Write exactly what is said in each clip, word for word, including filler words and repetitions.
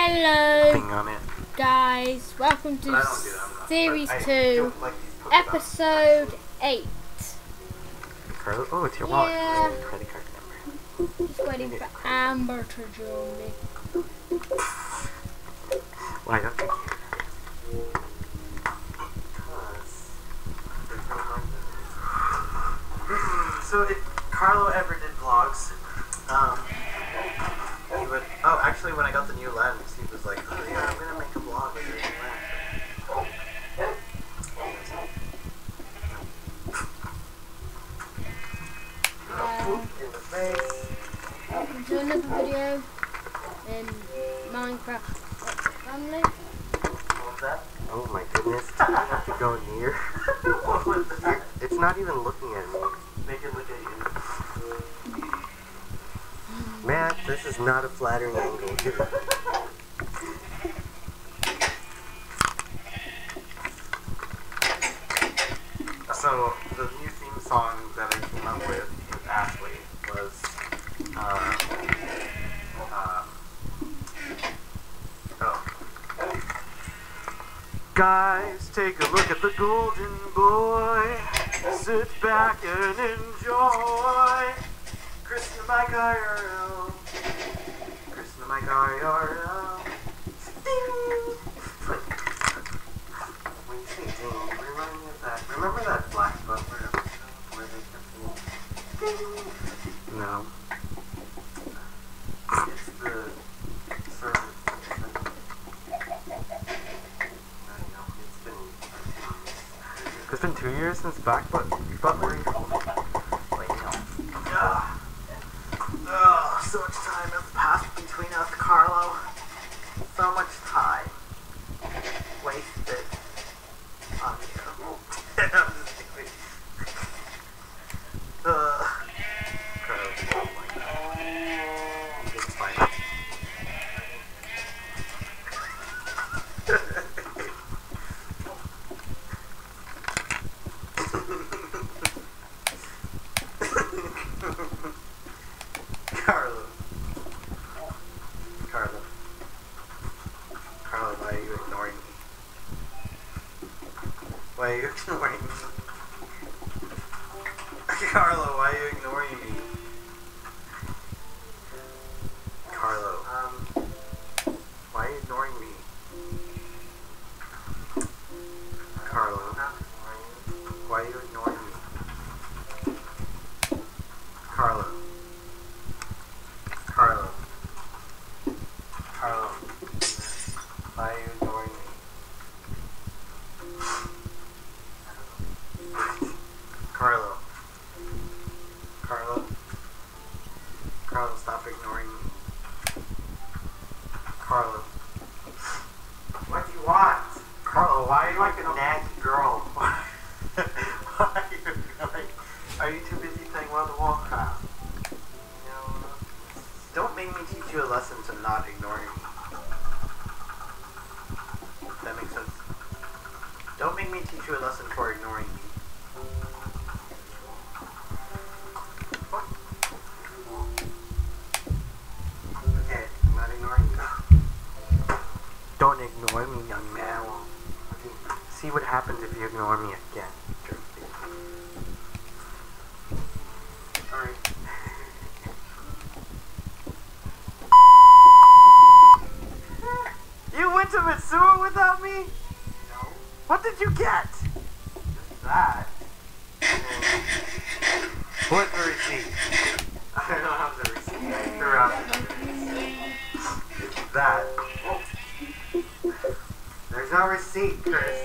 Hello, thing on it. guys. Welcome to But I don't do that. Series But I two, don't like these polka dots. Episode eight. Carlo? Oh, it's your wallet. Yeah. It's your credit card number. Just waiting for Amber to join me. Why don't you care? Because there's no money. So if Carlo ever did vlogs, um, he would. Oh, actually, when I got the new lens, he was like, "Oh yeah, I'm gonna make a vlog with your new lens." In the face. Welcome to another video in Minecraft Family. What was that? Oh my goodness, do I have to go near? What was that? It's not even looking at me. Make it look at you. Matt, this is not a flattering angle. So, the new theme song that I came up with with Ashley was, uh, um, oh. Guys, take a look at the golden boy. Sit back and enjoy. Chris and Mike I R L. Chris and Mike I R L. Ding! When you say ding, you remind me of that. Remember that Black Butler episode where they kept saying ding? No. It's the service. It's been two years since Black but Butler. Wait, no. Ugh. Ugh, so much time has passed between us, Carlo. So much time wasted on you. I'm just kidding. Ugh. Carlo, oh my god. It's fine. Carlo. Carlo. Carlo, why are you ignoring me? Why are you ignoring me? Carlo, why are you ignoring me? Carlo, um, why are you ignoring me? Carlo, why are you ignoring me? Carlo. Carlo. Carlo. Why are you ignoring me? Carlo. Carlo. Carlo, stop ignoring me. Carlo. What do you want? Carlo, why are you like a naggy girl? Why are you like, are you too busy playing World of Warcraft? Don't make me teach you a lesson to not ignoring me. That makes sense. Don't make me teach you a lesson for ignoring me. What? Okay, I'm not ignoring you. Don't ignore me, young man. Okay, see what happens if you ignore me again. Alright. You went to Mitsuo without me? No. What did you get? Just that. What's the receipt? I don't have the receipt. I threw out the receipt. It's that. There's no receipt, Chris.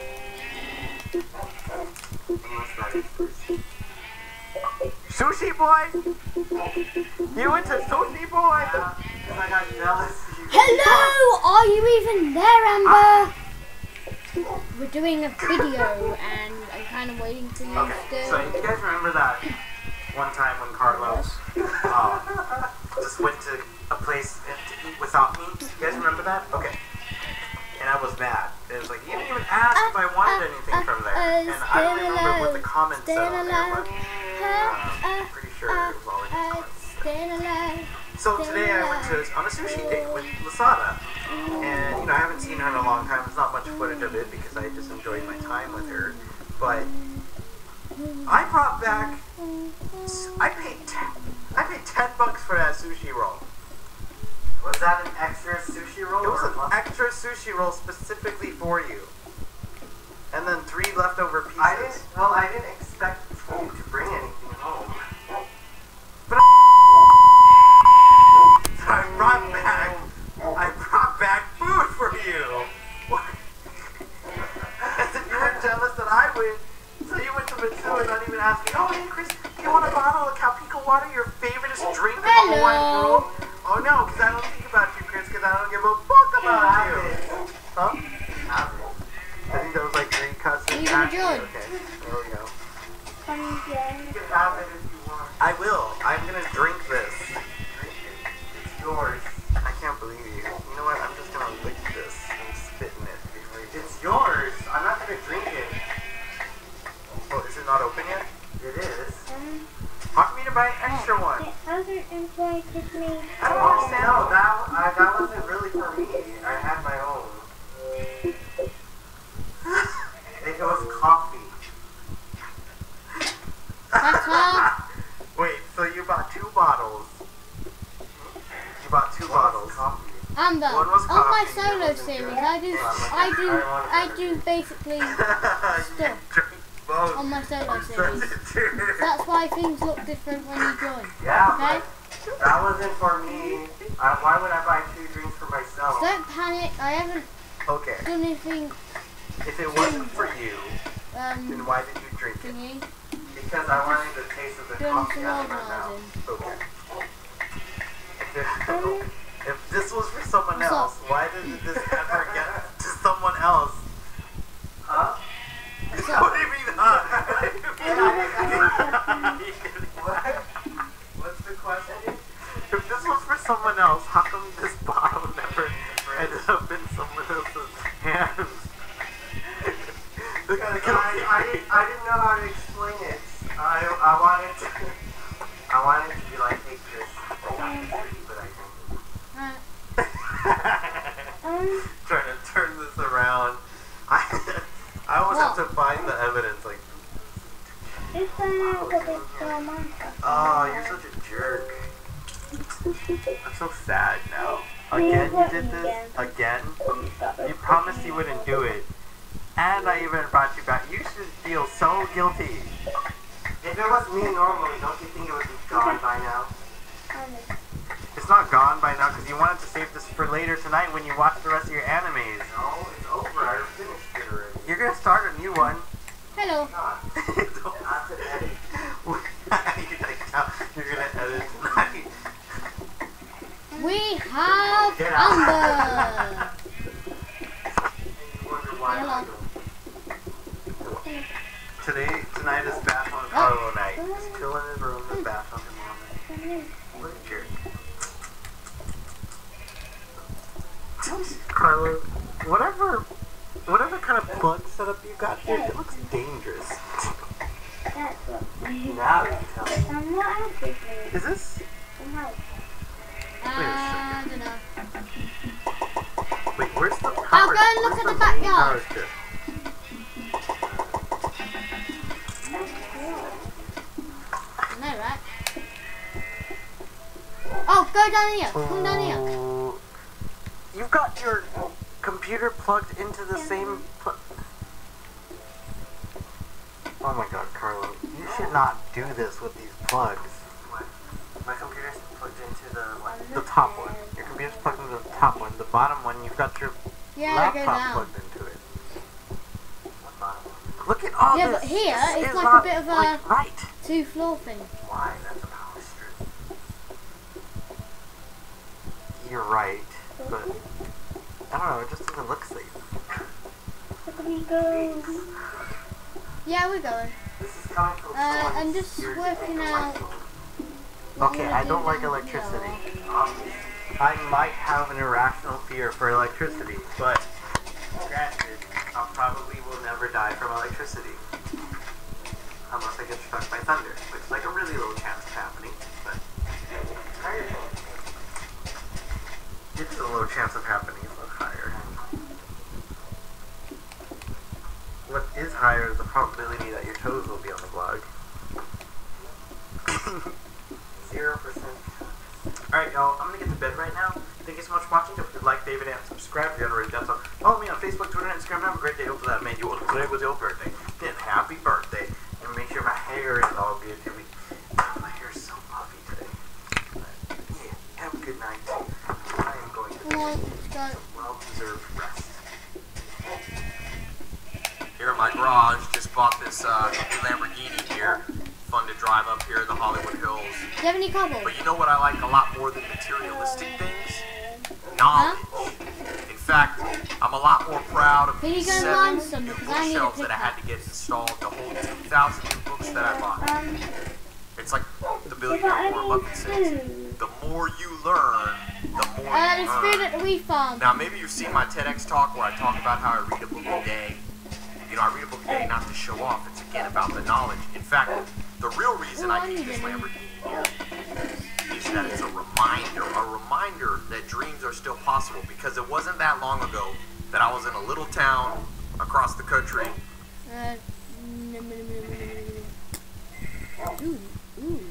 Unless that is the receipt. Sushi boy! You went to Sushi boy? Yeah, because I got jealous. Hello! Are you even there, Amber? We're doing a video and I'm kind of waiting for you Okay, still. so you guys remember that one time when Carlo uh, just went to a place to eat without me? You guys remember that? Okay. And I was mad. It was like, you didn't even ask if I wanted anything from there. And I don't remember what the comments said on there, but uh, I'm pretty sure it was all in the comments. So today I went to on a sushi date with Sada. And, you know, I haven't seen her in a long time. There's not much footage of it because I just enjoyed my time with her. But I brought back, I paid ten, I paid ten bucks for that sushi roll. Was that an extra sushi roll? It was or an what? extra sushi roll specifically for you. And then three leftover pieces. I didn't, well, I didn't expect you to bring anything home. But I, so I brought back, I brought back food for you. As if you were jealous that I went. So you went to Mitsu and not even ask me, oh, hey, Chris, do you want a bottle of Calpico water, your favorite drink in the whole wide world? Oh, no, because I don't think about you, Chris, because I don't give a fuck about you. Huh? I think that was like three cuts. You can join. Okay, there we go. You can have it if you want. I will. I'm going to drink this. Drink it. It's yours. I can't believe you. You know what? I'm just going to lick this and spit in it. Before you It's yours. I'm not going to drink it. Oh, is it not open yet? It is. How come you didn't buy an extra one? Other employee took me. I don't Oh, understand. no, that, I, that wasn't really for me. I had my own. It was coffee. That's all. Wait, so you bought two bottles. You bought two bottles. Coffee. Amber, One was on my coffee, solo wasn't series, good. I do, I do, I do basically You drink both. on my solo You're series. such a jerk. That's why things look different when you join. Yeah, Okay? but that wasn't for me. I, why would I buy two drinks for myself? Don't panic. I haven't Okay, done anything if it wasn't for you, then um why did you drink it? thingy. Because I wanted the taste of the Done coffee some out of my mouth. organising. Okay. If, if this was for someone What's else, why did this ever get to someone else? Huh? What do you mean, huh? What? What's the question? If this was for someone else, how come this bottle never ended up in someone else's hands? Because I, I, didn't, I didn't know how to explain it. I, I wanted to, I wanted to be like, hey Chris, I got this for you, but I didn't. Alright. Trying to turn this around. I, I always have to find the evidence. Like, This one has a big small monster. oh, you're such a jerk. I'm so sad now. Again, you did this? Again? You promised you wouldn't do it. And I even brought you back. You should feel so guilty. If it was me normally, don't you think it would be gone by now? It's not gone by now because you wanted to save this for later tonight when you watch the rest of your animes. No, it's over. I finished it already. You're gonna start a new one. Hello. Not. Don't- I have to edit. You're gonna edit tonight. We have Get out. Amber. And you wonder why I Hello. don't. Today, tonight is Bath on Carlo night. He's chilling in his room with Bath on him all night. What a jerk. Carlo, whatever, whatever kind of plug setup you got here, it looks dangerous. That's what. Now you tell me. And what else is there? Is this? Some house. I don't know. Wait, where's the power? I'll go and look where's at the main backyard. power strip? I know, right? Oh, go down here. Come down here. Oh, you've got your computer plugged into the same pl- Oh my god, Carlo. You should not do this with these plugs. What? My computer's plugged into the what? The top one. Your computer's plugged into the top one. The bottom one, you've got your Yeah, go laptop down. plugged into it. What bottom? Look at all Yeah, this. but here, This it's is like a not, bit of a- like, right. Two floor thing. Why? That's a power strip. You're right, but I don't know. It just doesn't look safe. Look at me go. Yeah, we're going. This is coming from Uh, someone I'm just who's working using out. the what Okay, we're I gonna don't do like down electricity. here. Obviously. I might have an irrational fear for electricity, but granted, I probably will never die from electricity. Unless I get struck by thunder, which is like a really low chance of happening, but It's a low chance of happening, it's a lot higher. What is higher is the probability that your toes will be on the vlog. Zero percent. Alright, y'all, I'm gonna get to bed right now. Thank you so much for watching. Don't forget to like, favorite, and subscribe if you haven't already done so. Follow me on Facebook, Twitter, and Instagram. Have a great day. Hopefully that made you look today was your birthday. Then happy birthday. And make sure my hair is all good. To be, my hair is so puffy today. But yeah, have a good night. I am going to Come on, bed. let's go. Well-deserved rest. Here in my garage, just bought this uh, new Lamborghini here. Fun to drive up here in the Hollywood Hills. Do you have any cobble? But you know what I like a lot more than materialistic things? Knowledge. In fact, I'm a lot more proud of Can you these go seven find some? new Because I need a bookshelves that I had pickaxe. to get installed to hold two thousand new books that I bought. Um, It's like the is billionaire that Warren any Buffett says, food? the more you learn, the more Uh, you there's food earn. at the wheat farm. Now, maybe you've seen my TEDx talk where I talk about how I read a book a day. You know, I read a book a day not to show off. It's again about the knowledge. In fact, the real reason Oh, I I keep need this it. Lamborghini here is that it's a reminder, a reminder that dreams are still possible. Because it wasn't that long ago that I was in a little town across the country. Uh, nom, nom, nom, nom, nom, nom. Ooh, ooh.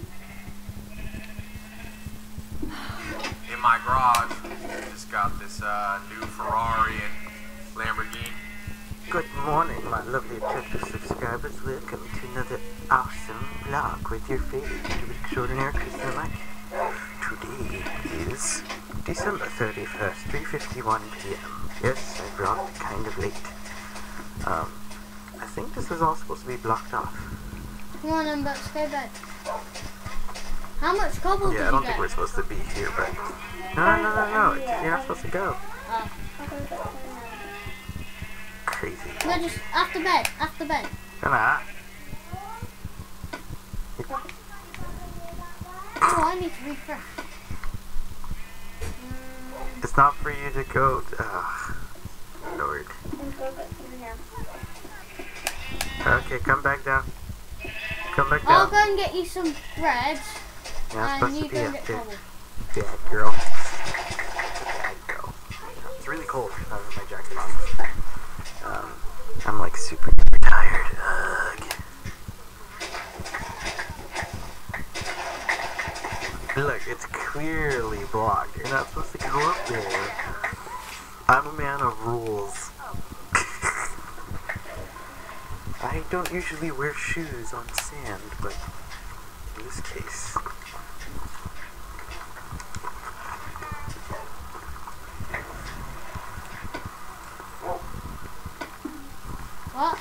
In my garage, just got this uh, new Ferrari and Lamborghini. Good morning, my lovely attractive subscribers. Welcome to another awesome vlog with your favorite YouTube extraordinaire, Christian Mike. Today is December thirty-first, three fifty-one p m Yes, I brought it kind of late. Um, I think this is all supposed to be blocked off. Come on, then, let's go bed. How much cobble Yeah, did I don't you think get? we're supposed to be here, but... No, no, no, no, it's, you're not supposed to go. Oh. Crazy. No, just after bed, after bed. Gonna... Oh, I need to refresh. Mm, It's not for you to go... Ugh. Lord. Okay, come back down. Come back I'll down. go and get you some bread, Yeah, and it's you supposed to go be and up get there. cobble. Bad girl. Bad girl. It's really cold. I have my jacket on. Um, I'm like super duper tired. Ugh. Look, it's clearly blocked. You're not supposed to go up there. I'm a man of rules. I don't usually wear shoes on sand, but in this case. What?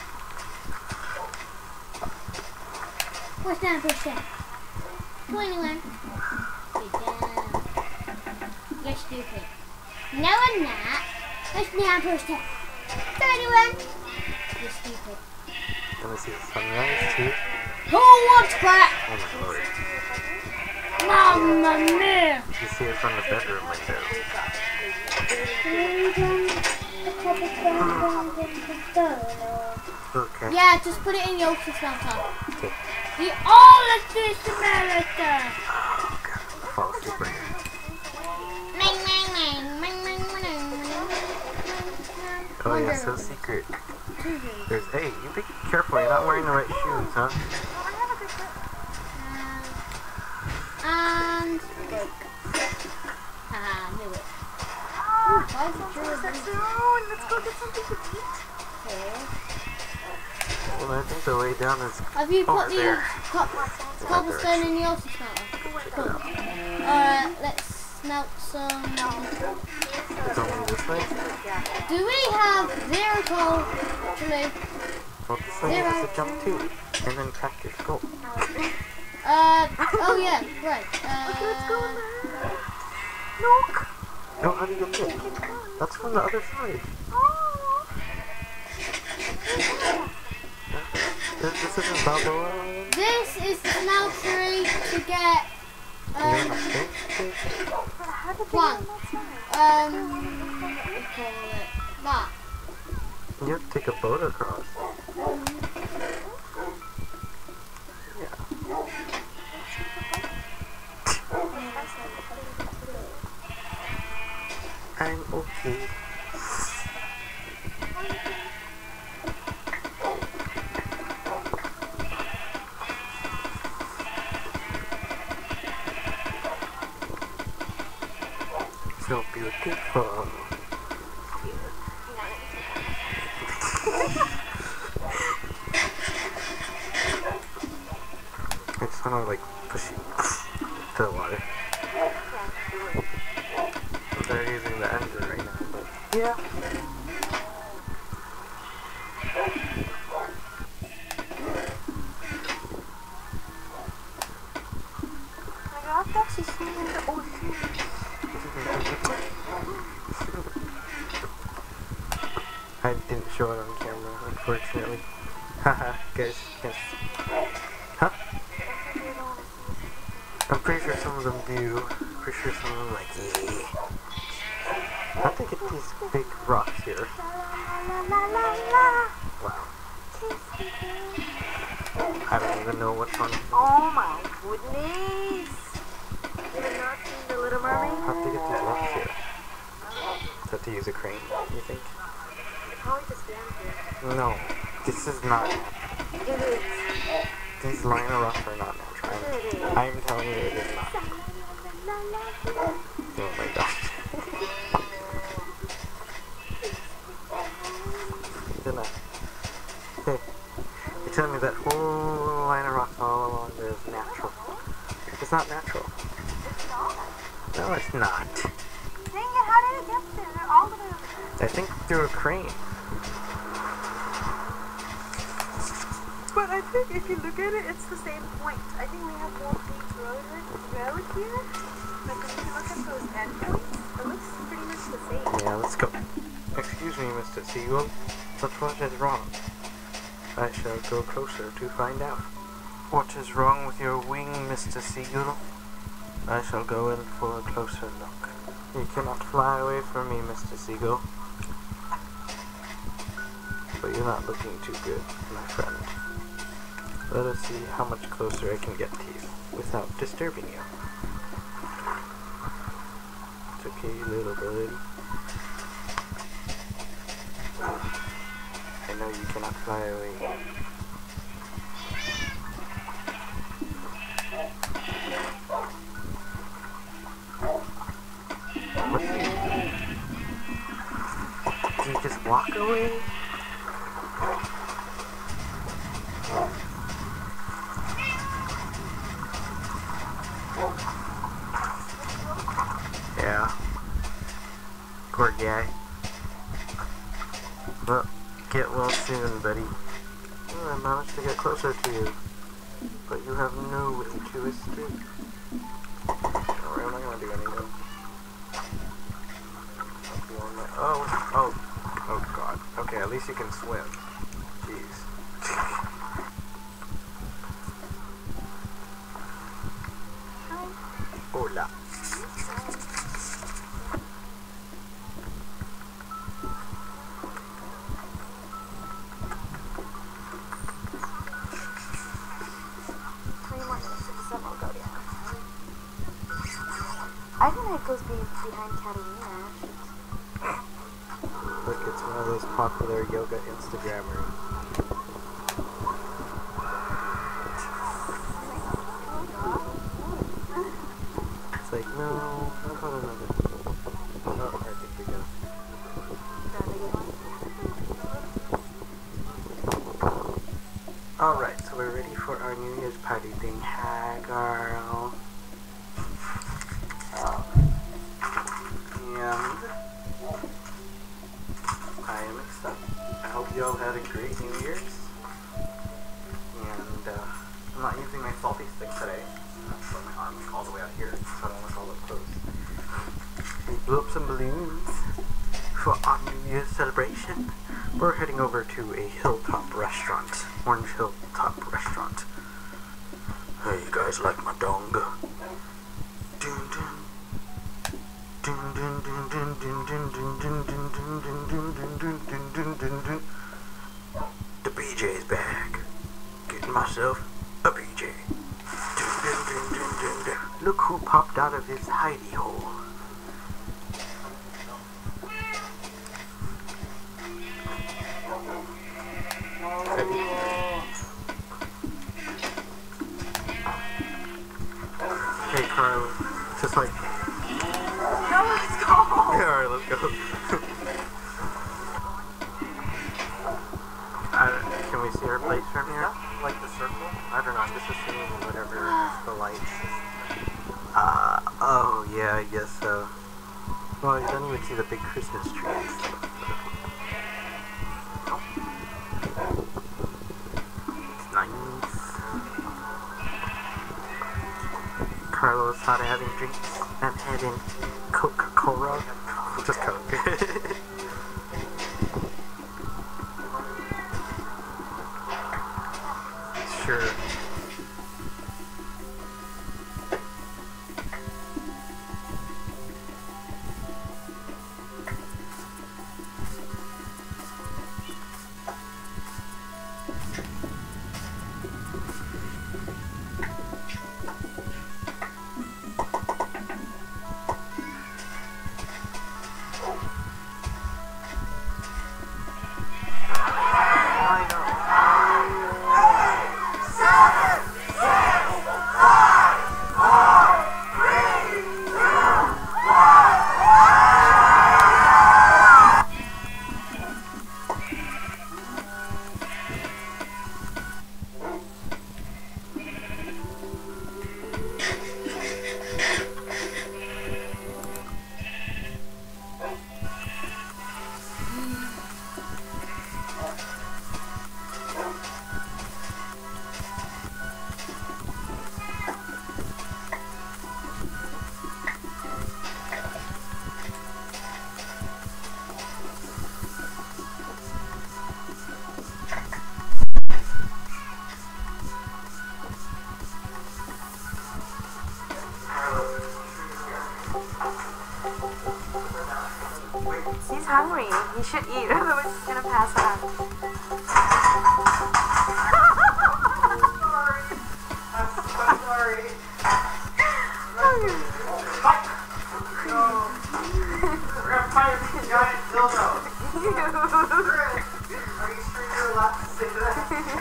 Push down, push down. Go anywhere. Sit down. You're stupid. No, I'm not. Push down, push down. Go anywhere. You're stupid. Let me see the sunrise too. Who wants crack? Oh my lord. Mamma mia. You can see it from the bedroom window. Okay. Yeah, just put it in the ultra smelter. Okay. The ultra smelter. Oh god, I'll fall asleep right here. Ming, ming, ming, ming, ming, ming, ming. Oh yeah, so secret. There's, hey, you be careful, you're not wearing the right shoes, huh? And broke. Haha, knew it. Ooh, five sure. Let's go get something to eat. Well, I think the way down is Have you over put the there. co cobblestone in the ultra smelter? Cool. Alright, let's smelt some. It's only this way? Do we have zero coal? Actually, Well, this way Zero. has to jump too. And then crack your skull. uh, oh yeah, right. Uh, Look. No, how do you get it? That's from the other side. This, this isn't Balboa. this is the smeltery to get You're in um a state? How did they One. get outside? um what do you call it? That. You have to take a boat across. I'm okay. So beautiful. I just want to like push you to the water. They're using the engine right now, but yeah. My God, that's just in the ocean. I didn't show it on camera, unfortunately. Haha, guys, yes. Huh? I'm pretty sure some of them do. Pretty sure some of them like, yeah. How'd they get these big rocks here? La la la la. Wow. I don't even know what's on. Oh my goodness. You have not seen the Little Mermaid? How'd they get these rocks here? Do have to use a crane, you think? Probably just stand here. No, this is not. It is. These line of rocks are not natural. It is. I'm, I'm telling you, it is not. Oh my gosh. Then I, hey, you're telling me that whole line of rocks all along there is natural. It's not natural. No, it's not. Dang it, how did it get there? They're all the way over there. I think through a crane. But I think if you look at it, it's the same point. I think we have more paved road, road here. But when you look at those endpoints, it looks pretty much the same. Yeah, let's go. Excuse me, Mister Seagull, but what is wrong? I shall go closer to find out. What is wrong with your wing, Mister Seagull? I shall go in for a closer look. You cannot fly away from me, Mister Seagull. But you're not looking too good, my friend. Let us see how much closer I can get to you without disturbing you. It's okay, little birdie. I know you cannot fly away. What do you do? Do you just walk away? Yeah. Poor guy. Well, get well soon, buddy. Oh, I managed to get closer to you. But you have no way to escape. Alright, I'm not gonna do anything. I'll be on my- Oh, oh, oh god. Okay, at least you can swim. Jeez. Hola. I think that goes be behind Catalina. Look, it's one of those popular yoga Instagrammers. It's like, no, how about another? Oh, I think we go. Alright, so we're ready for our New Year's party thing. Hi, girl. And I am excited. I hope you all had a great New Year's. And uh, I'm not using my selfie stick today. I'm gonna put my arm all the way out here so I don't look all up close. We blew up some balloons for our New Year's celebration. We're heading over to a hilltop restaurant. Orange Hilltop restaurant. Hey, you guys like my dong? Dun dun. Dun dun dun dun dun dun dun dun dun dun dun dun dun dun dun dun dun. The B J's back. Getting myself a B J. Dun dun dun dun dun dun. Look who popped out of his hidey hole. Carlos. Just like, No, let's go. yeah, alright, let's go. I don't, can we see our place from here? Like the circle? I don't know, I'm just assuming whatever the lights. Uh, oh, yeah, I guess so. Well, you don't even see the big Christmas tree and stuff. It's nice. Carlos started having drinks and having Coca-Cola. Just Coke. Sure. He's hungry. He should eat, otherwise he's gonna pass out. I'm so sorry. No. We're gonna find a giant dildo. Chris, are you sure you're allowed to say that?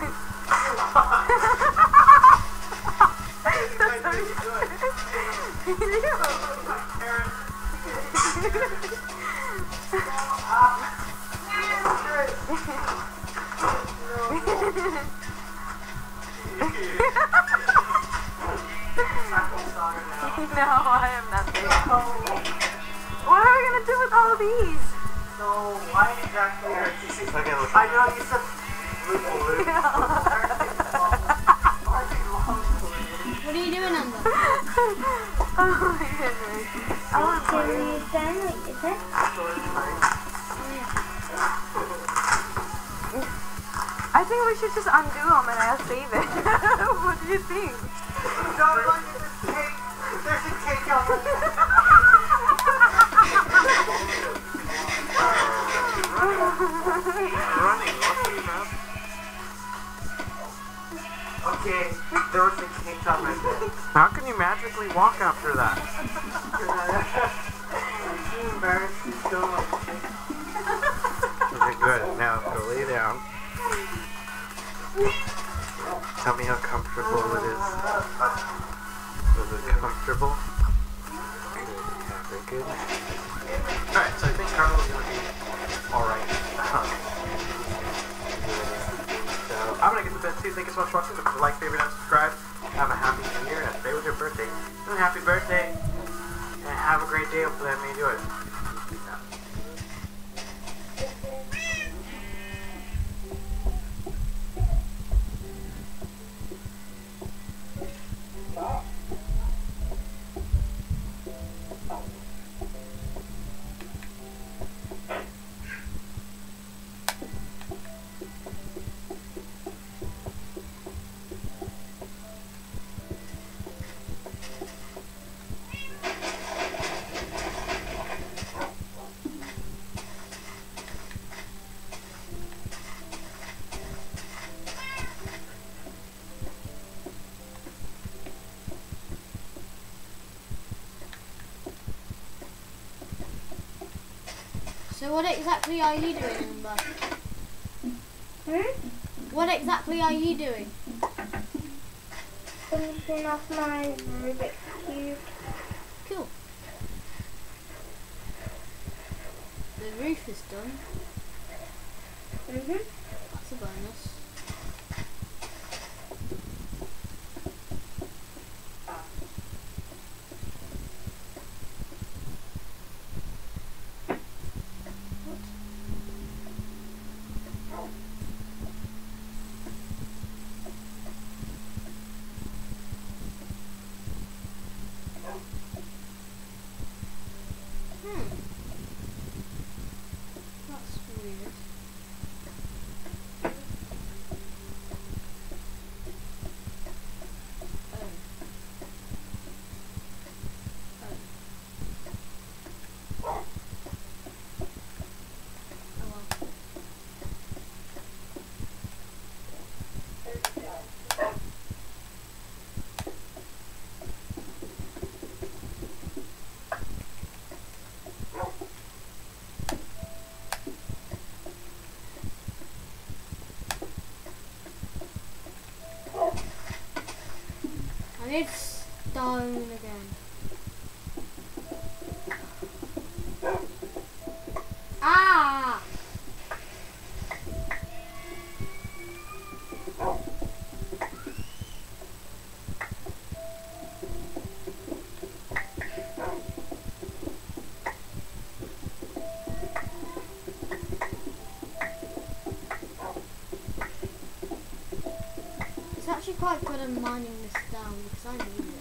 That's so No, I am nothing. What are we gonna do with all of these? So, why exactly are you Okay, look. I know you said loop loop. What are you doing, Amber? Oh my goodness. I want to Can you stand like this? I think we should just undo them and I'll save it. What do you think? Don't look at this cake. There's a cake out there. Running, Okay, there was a cake on my bed. how can you magically walk after that? I'm too embarrassed to show my cake. Okay, good. Now go lay down. Tell me how comfortable it is. Was it comfortable? Good. Yeah, very good. Alright, so I think Carlos is going to be alright. So I'm going to get to bed too. Thank you so much for watching. Don't forget to like, favorite, and subscribe. Have a happy new year, and today was your birthday. And happy birthday. And have a great day. Hopefully I made you it. Peace out. So what exactly are you doing, Amber? Hmm? What exactly are you doing? Finishing off my Rubik's Cube. leave. Cool. The roof is done. Mm-hmm. That's a bonus. Hmm. That's weird. Oh. Oh. Oh well. I need stone again. Ah! It's actually quite good at mining this down because I need it.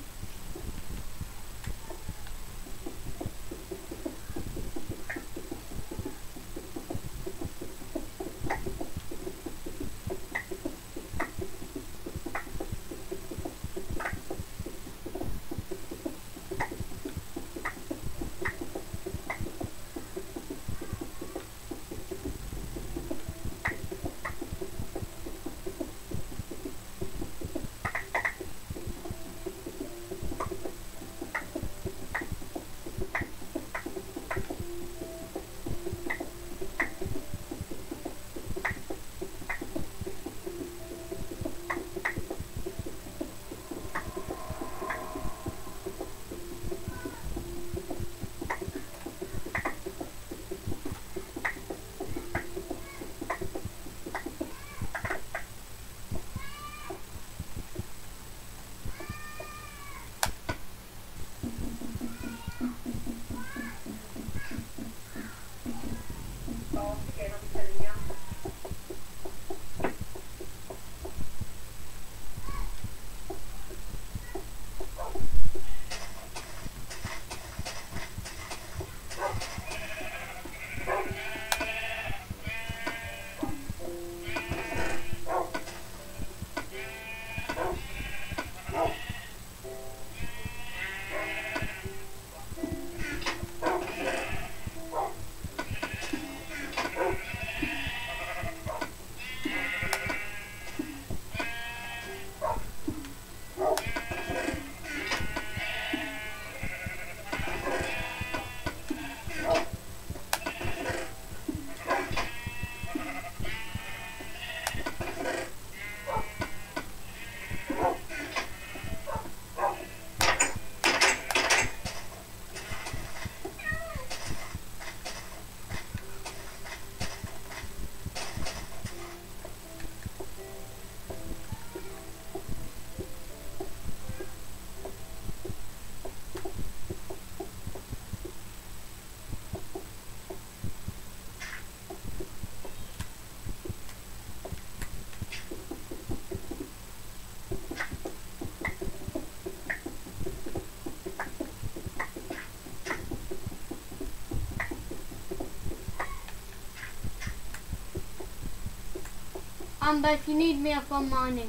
Amber, if you need me, I've gone mining.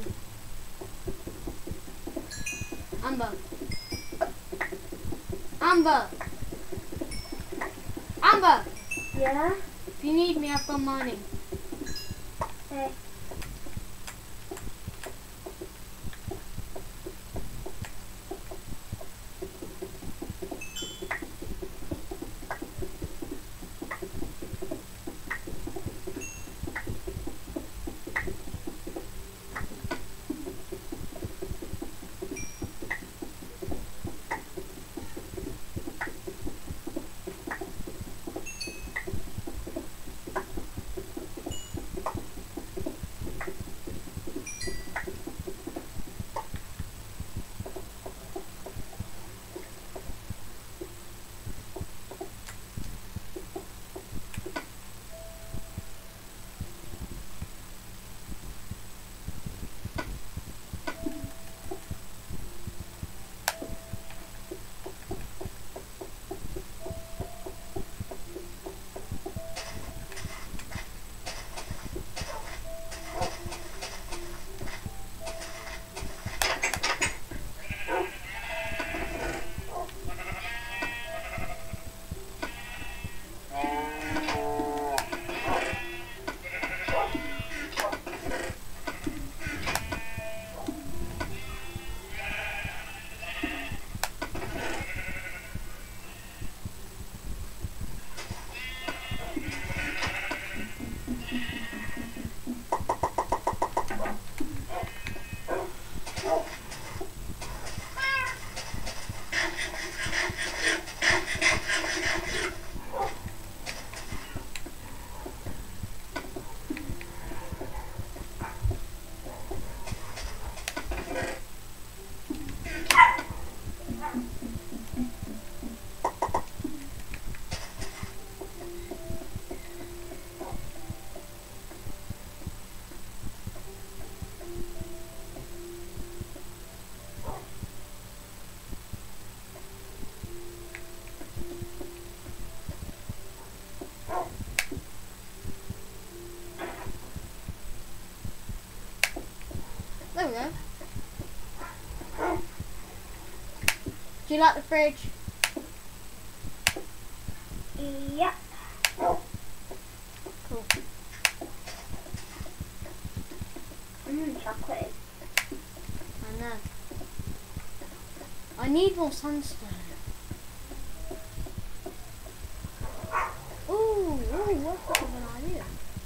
Amber. Amber. Amber. Yeah? If you need me, I've gone mining. Hey. go. Do you like the fridge? Yeah. Cool. Mmm, chocolate. I know. I need more sandstone. Ooh, ooh, what's an idea?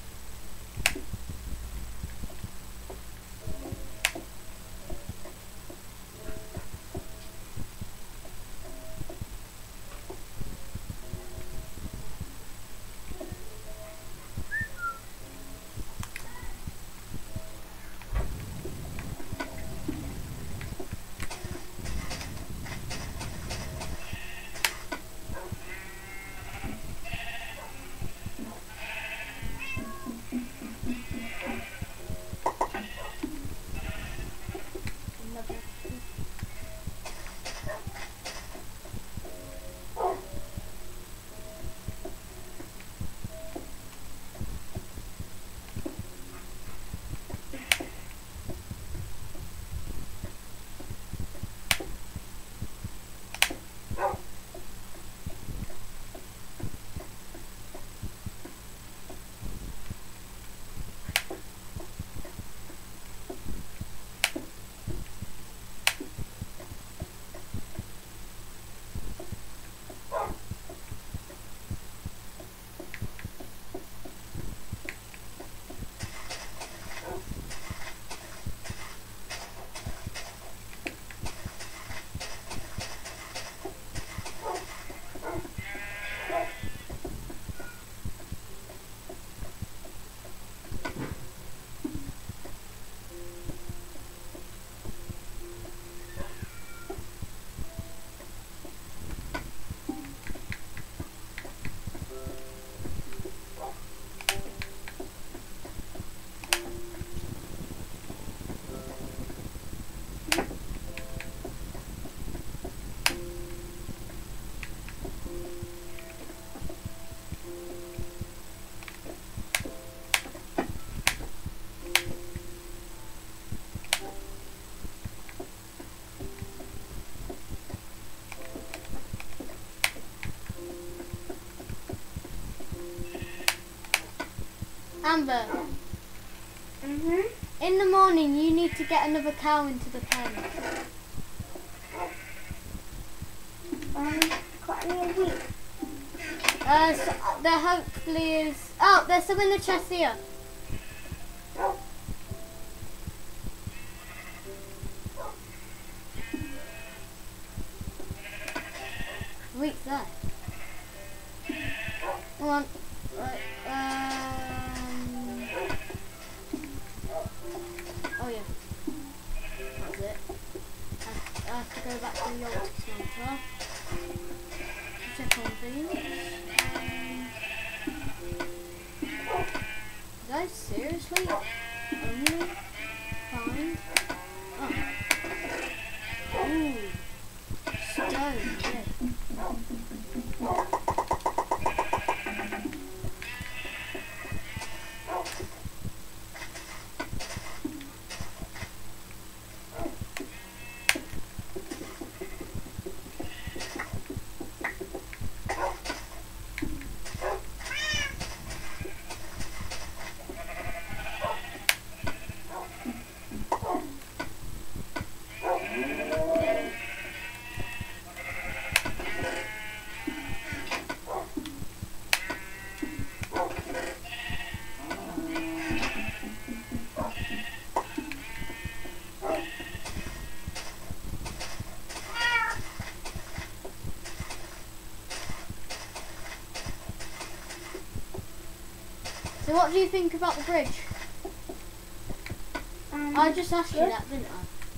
Amber, Mhm. in the morning you need to get another cow into the pen. Um, got any wheat? Uh, so there hopefully is. Oh, there's some in the chest here. Wheat's there. Come on. Right. Um. Oh yeah. That's it. I, I have to go back to the old smelter. Check on things. Um, guys, seriously? Only find. Oh. Ooh. Stone. Yeah. So what do you think about the bridge? Um, I just asked you good. that, didn't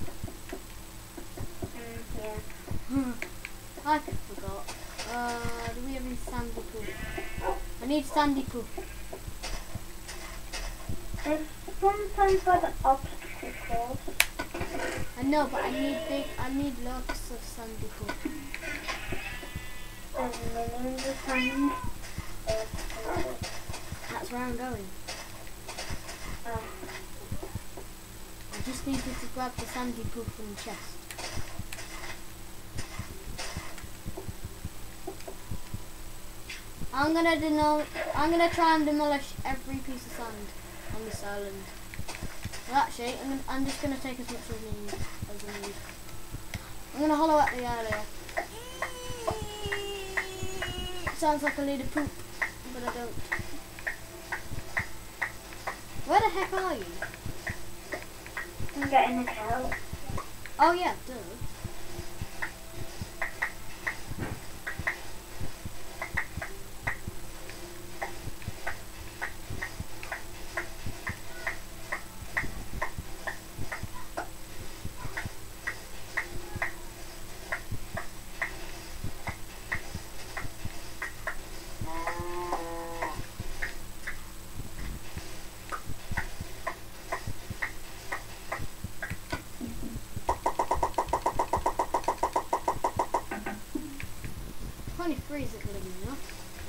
I? Mm, yeah. I forgot. Uh, do we have any sandy pool? I need sandy pool. There's sometimes by the obstacle course. I know, but I need big. I need lots of sandy pool. There's millions of times. There's That's where I'm going. um, I'm just need you to grab the sandy pool from the chest. I'm gonna deno I'm gonna try and demolish every piece of sand on this island. Well, actually, I'm, gonna, I'm just gonna take as much as I need. As I need. I'm gonna hollow out the area. Sounds like I need a poop, but I don't. Where the heck are you? I'm getting the cow. Oh yeah, duh. twenty-three isn't going to be enough.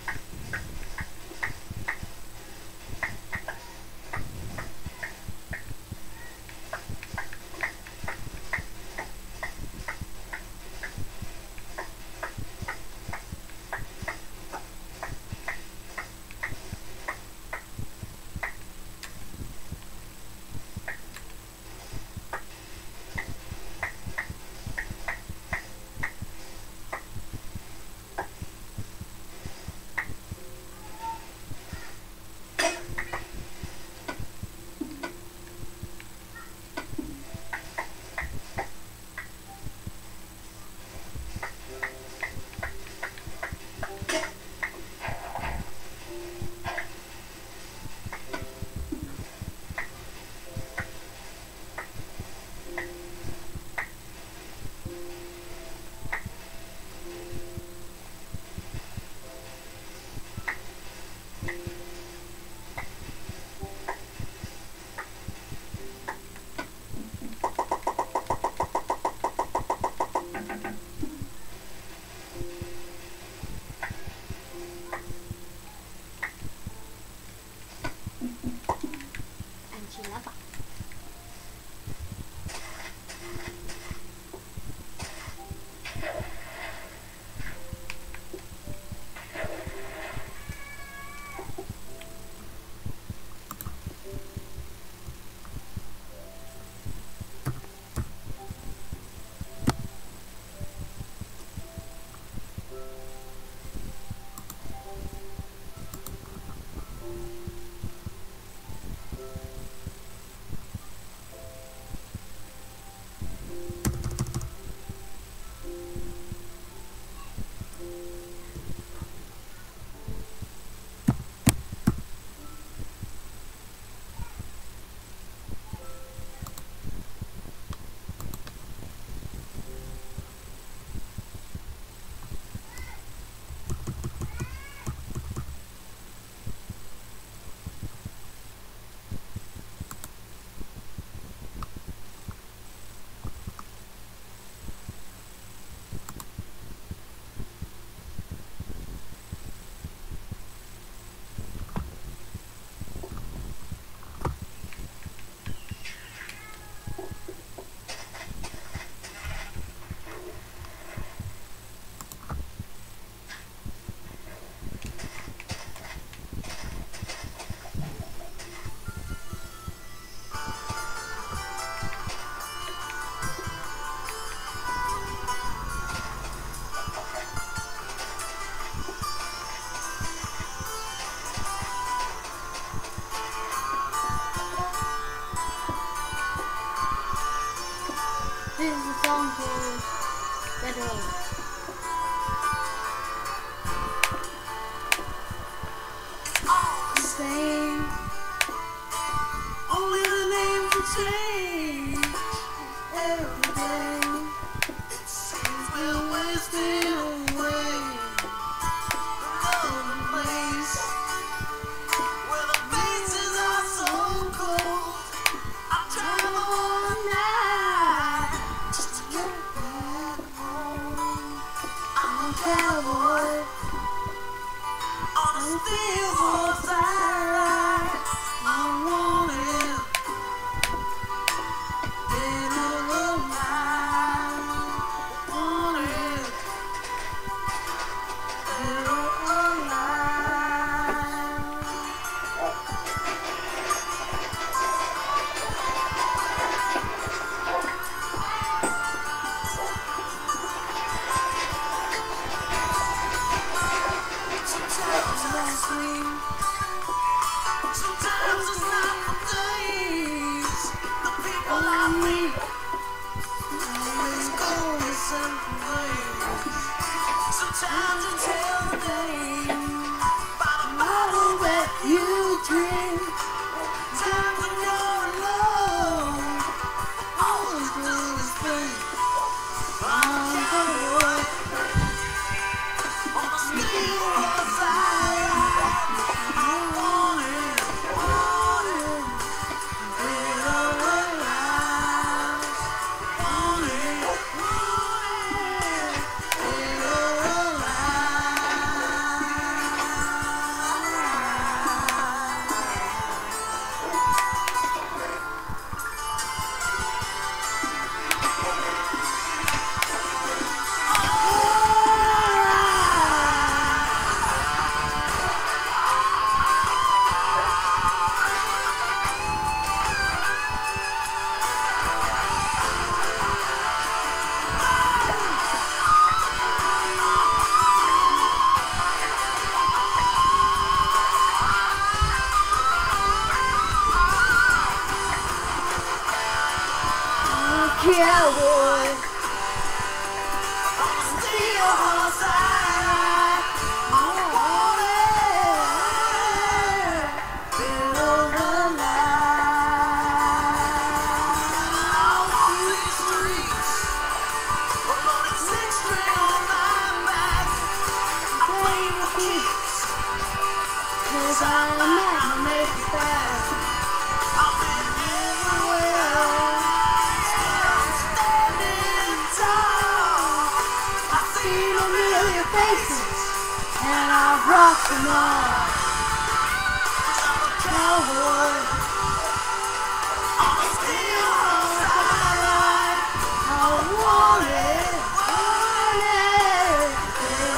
This is a song called Red Rose. All the same, only the name will change every day. It seems we're wasting away. Another place where the faces are so cold. I've traveled all night just to get back home. I'm a cowboy on a steel horse I ride. I'm wanted dream. Times when you're alone, all you do is think. I'm the one on the steel side. I want it, want it, feel alive. Want it, want it, feel alive. Cowboy, on the steel side. I want it, feel alive. Out on these streets, a loaded six string on my back. I play the keys, 'cause I'm not make it back. I've been everywhere. Faces, and I've rocked them all. I'm a cowboy on the steel side. I want it, want it, feel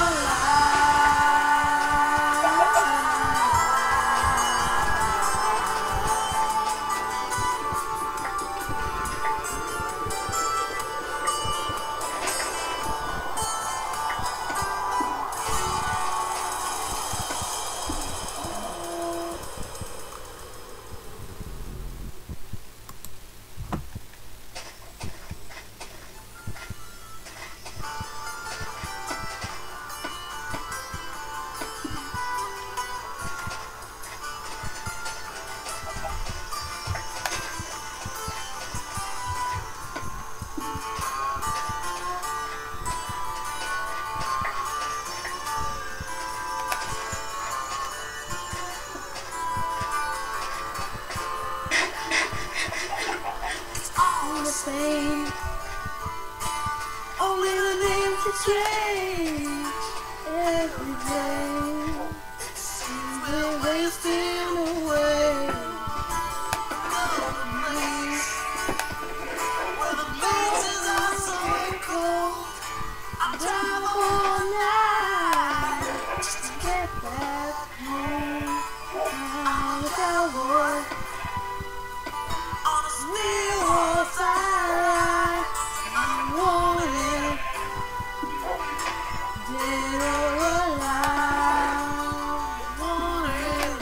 the same. Only the names that change every day. Seems we're wasting away. Another place where the faces are so cold. I drive all night just to get back home. I'm a cowboy on a steel side. I want it, dead or alive. Want it,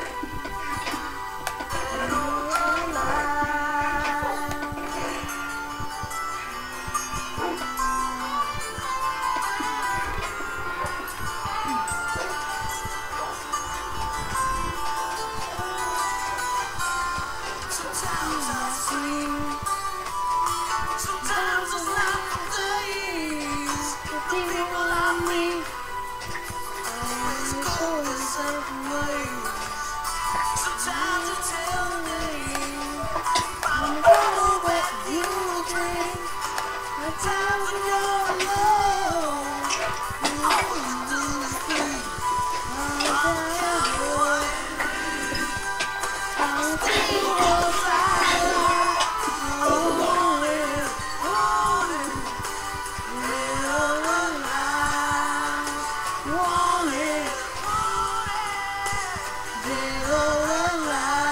dead or alive. Sometimes I sing, sometimes it's not the days. The people I meet always go in certain ways. Sometimes you tell me I'm gonna let you drink. At times when you're alone, you always do the thing. I'm a cowboy, I'm a steel side. I want it, want it, feel alive. Want it, want it, feel alive.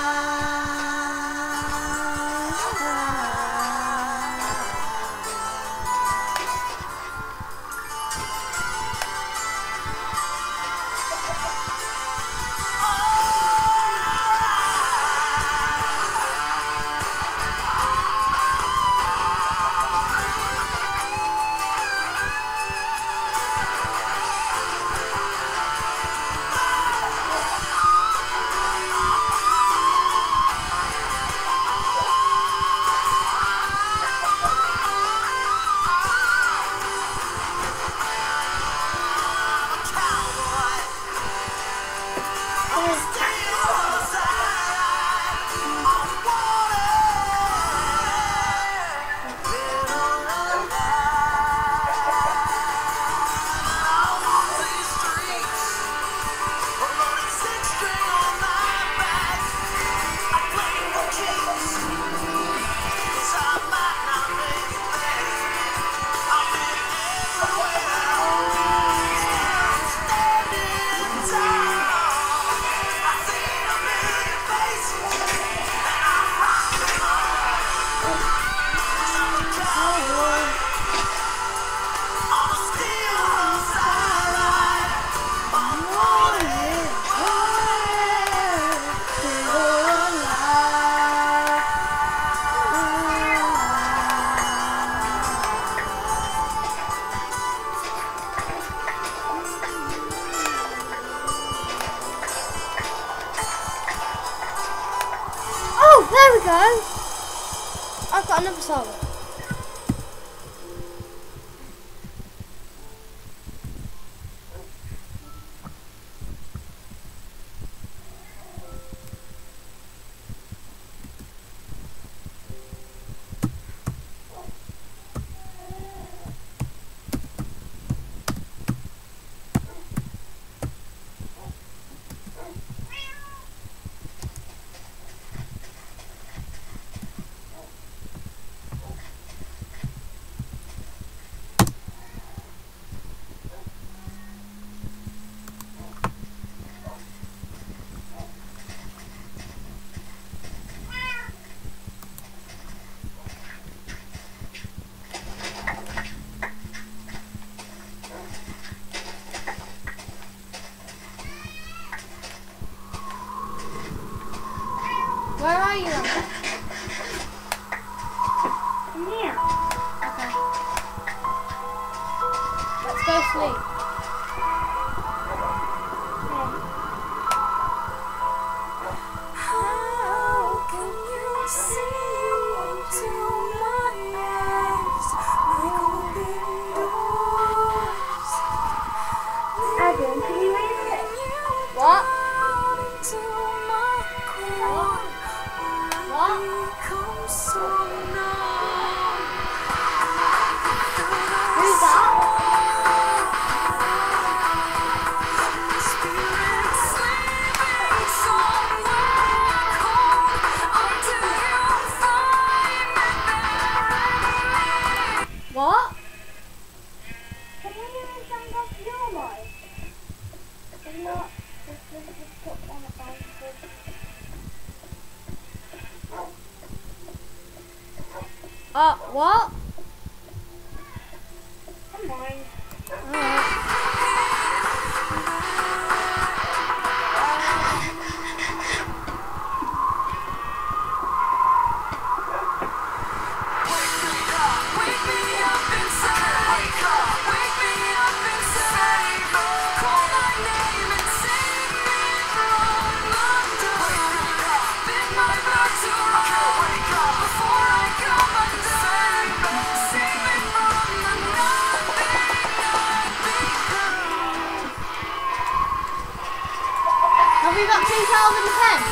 There we go. I've got another song. Where are you? Yeah. Okay. Let's go sleep. How can you see into my eyes like open doors? Adam, can you read it? What? Into my core, What? become so numb. Who's that? Spirit sleeping somewhere cold until you find me there. What? Can you hear me sound off your mic? If not, just, just, just put one at my foot. Uh, what? Come on. Alright. Wake me up inside. Wake up. Wake me up inside. Call my name and save me from the dark. Bid my blood to run before I come undone. Save me from the nothing I've become. Have we got two thousand ten?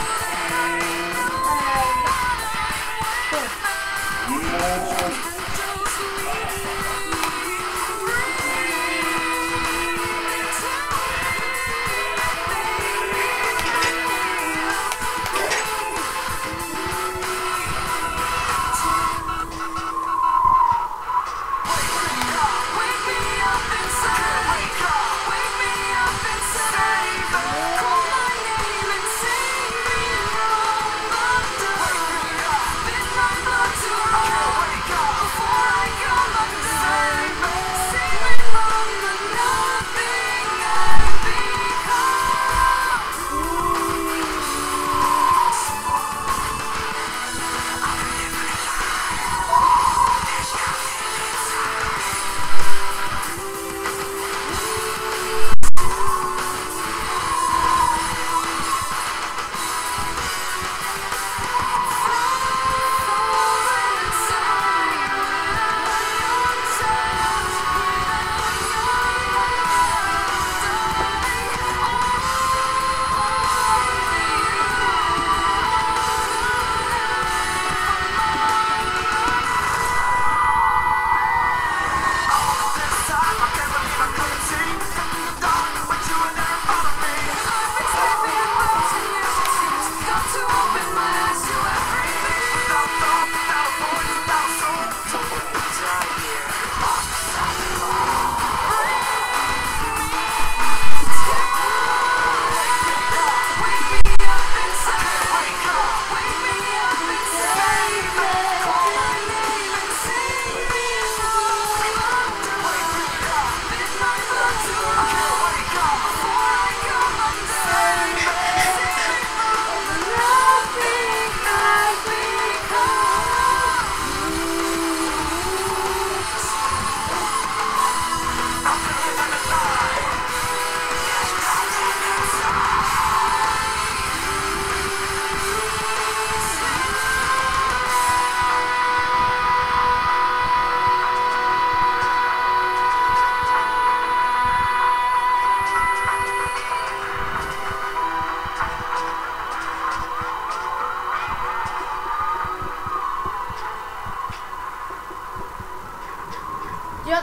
Wake me up inside. Wake up. Wake me up inside. Call my name and save me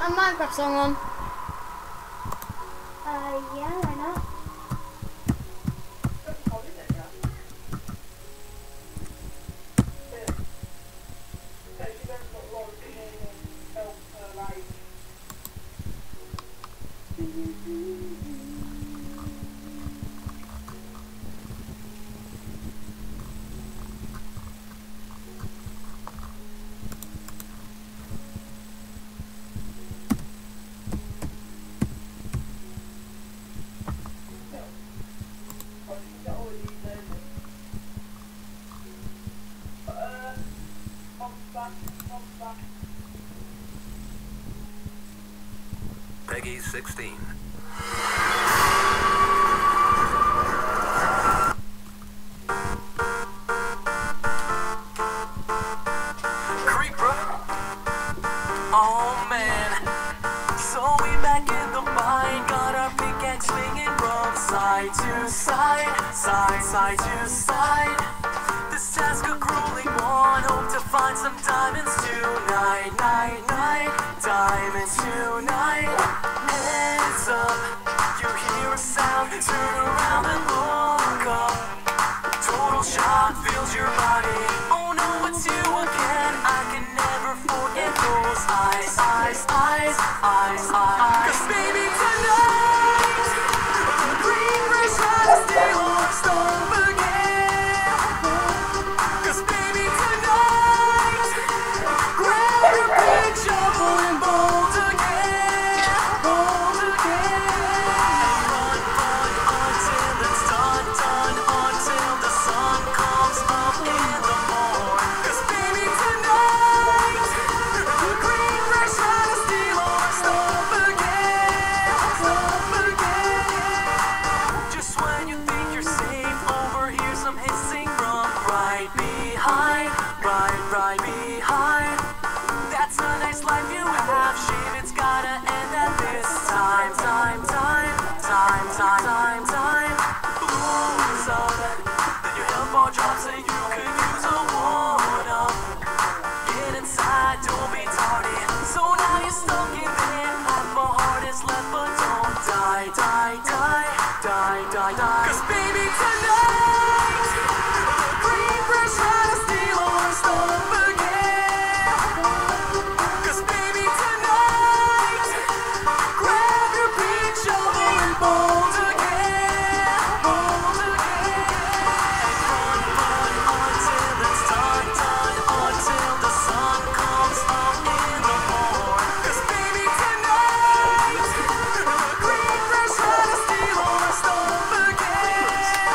a Minecraft song on? Uh, yeah, why not? Peggy sixteen. Creeper. Oh man. So we back in the mine, got our pickaxe swinging from side to side, side, side to side. This task a grueling one, hope to find some diamonds tonight, night, night, diamonds tonight. Heads up, you hear a sound, turn around and look up. Total shock fills your body. Oh no, it's you again. I can never forget those eyes, eyes, eyes, eyes, eyes. 'Cause baby tonight, the green race tries to steal our stuff again. 'Cause baby tonight, grab your big shovel and bolt again, bolt again. And run, run until it's done, done, until the sun comes up in the morn. 'Cause baby tonight, the green race tries to steal our stuff again, stuff again. Just when you think you're safe, overhear some hissing from right behind, right, right behind. That's a nice life you have, shame it's gotta end at this time, time, time, time, time, time, time. Blues up, then your help bar drops and you could use a one-up. Get inside, don't be tardy. So now you're stuck in there, half my heart is left, but don't die, die, die, die, die, die. 'Cause baby tonight, the green brush try to steal our stuff again. 'Cause baby tonight, grab your big shovel and bolt again, bolt again. And run, run until it's done, done, until the sun comes up in the morn. 'Cause baby tonight, the green brush try to steal our stuff again.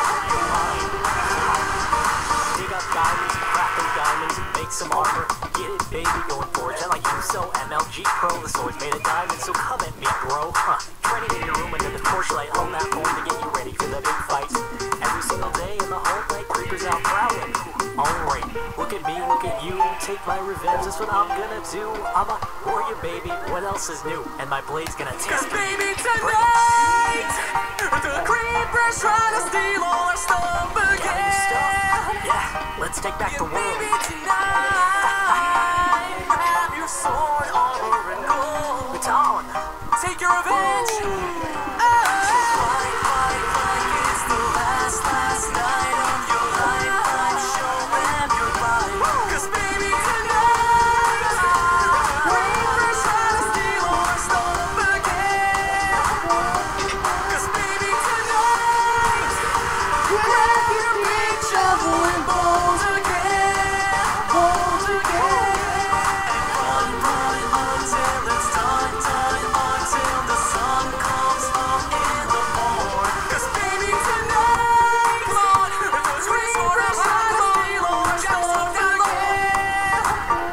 Dig up diamonds, crack them diamonds, make some armor. Get it, baby, going for it. Then like you so M L G Pro, the sword's made of diamonds, so come at me, bro. Huh. Training in your room under the torchlight, hold that point to get you ready for the big fights. Every single day in the whole night, creepers out prowling. Alright, look at me, look at you. Take my revenge, that's what I'm gonna do. I'm a warrior, baby. What else is new? And my blade's gonna test. 'Cause baby tonight, the creepers try to steal all our stuff again. Stuff? Yeah, let's take back the world. Baby tonight, grab your sword, armor, and gold. Baton, take your revenge. Fight, fight, like it's the last, last night of your lifetime. Show them your life. 'Cause baby tonight, creepers try to steal our stuff again. 'Cause baby tonight, grab your big shovel and bolt again, bolt again. And run, run until it's done, done, until the sun comes up in the morn. 'Cause baby tonight, Lord, the creepers try to steal our stuff again.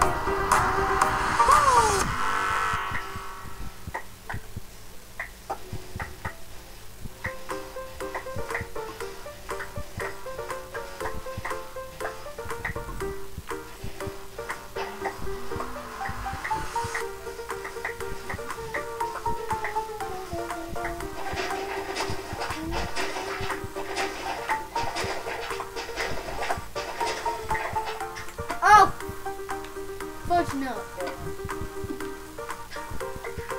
Woo! Oh! Fudge nut.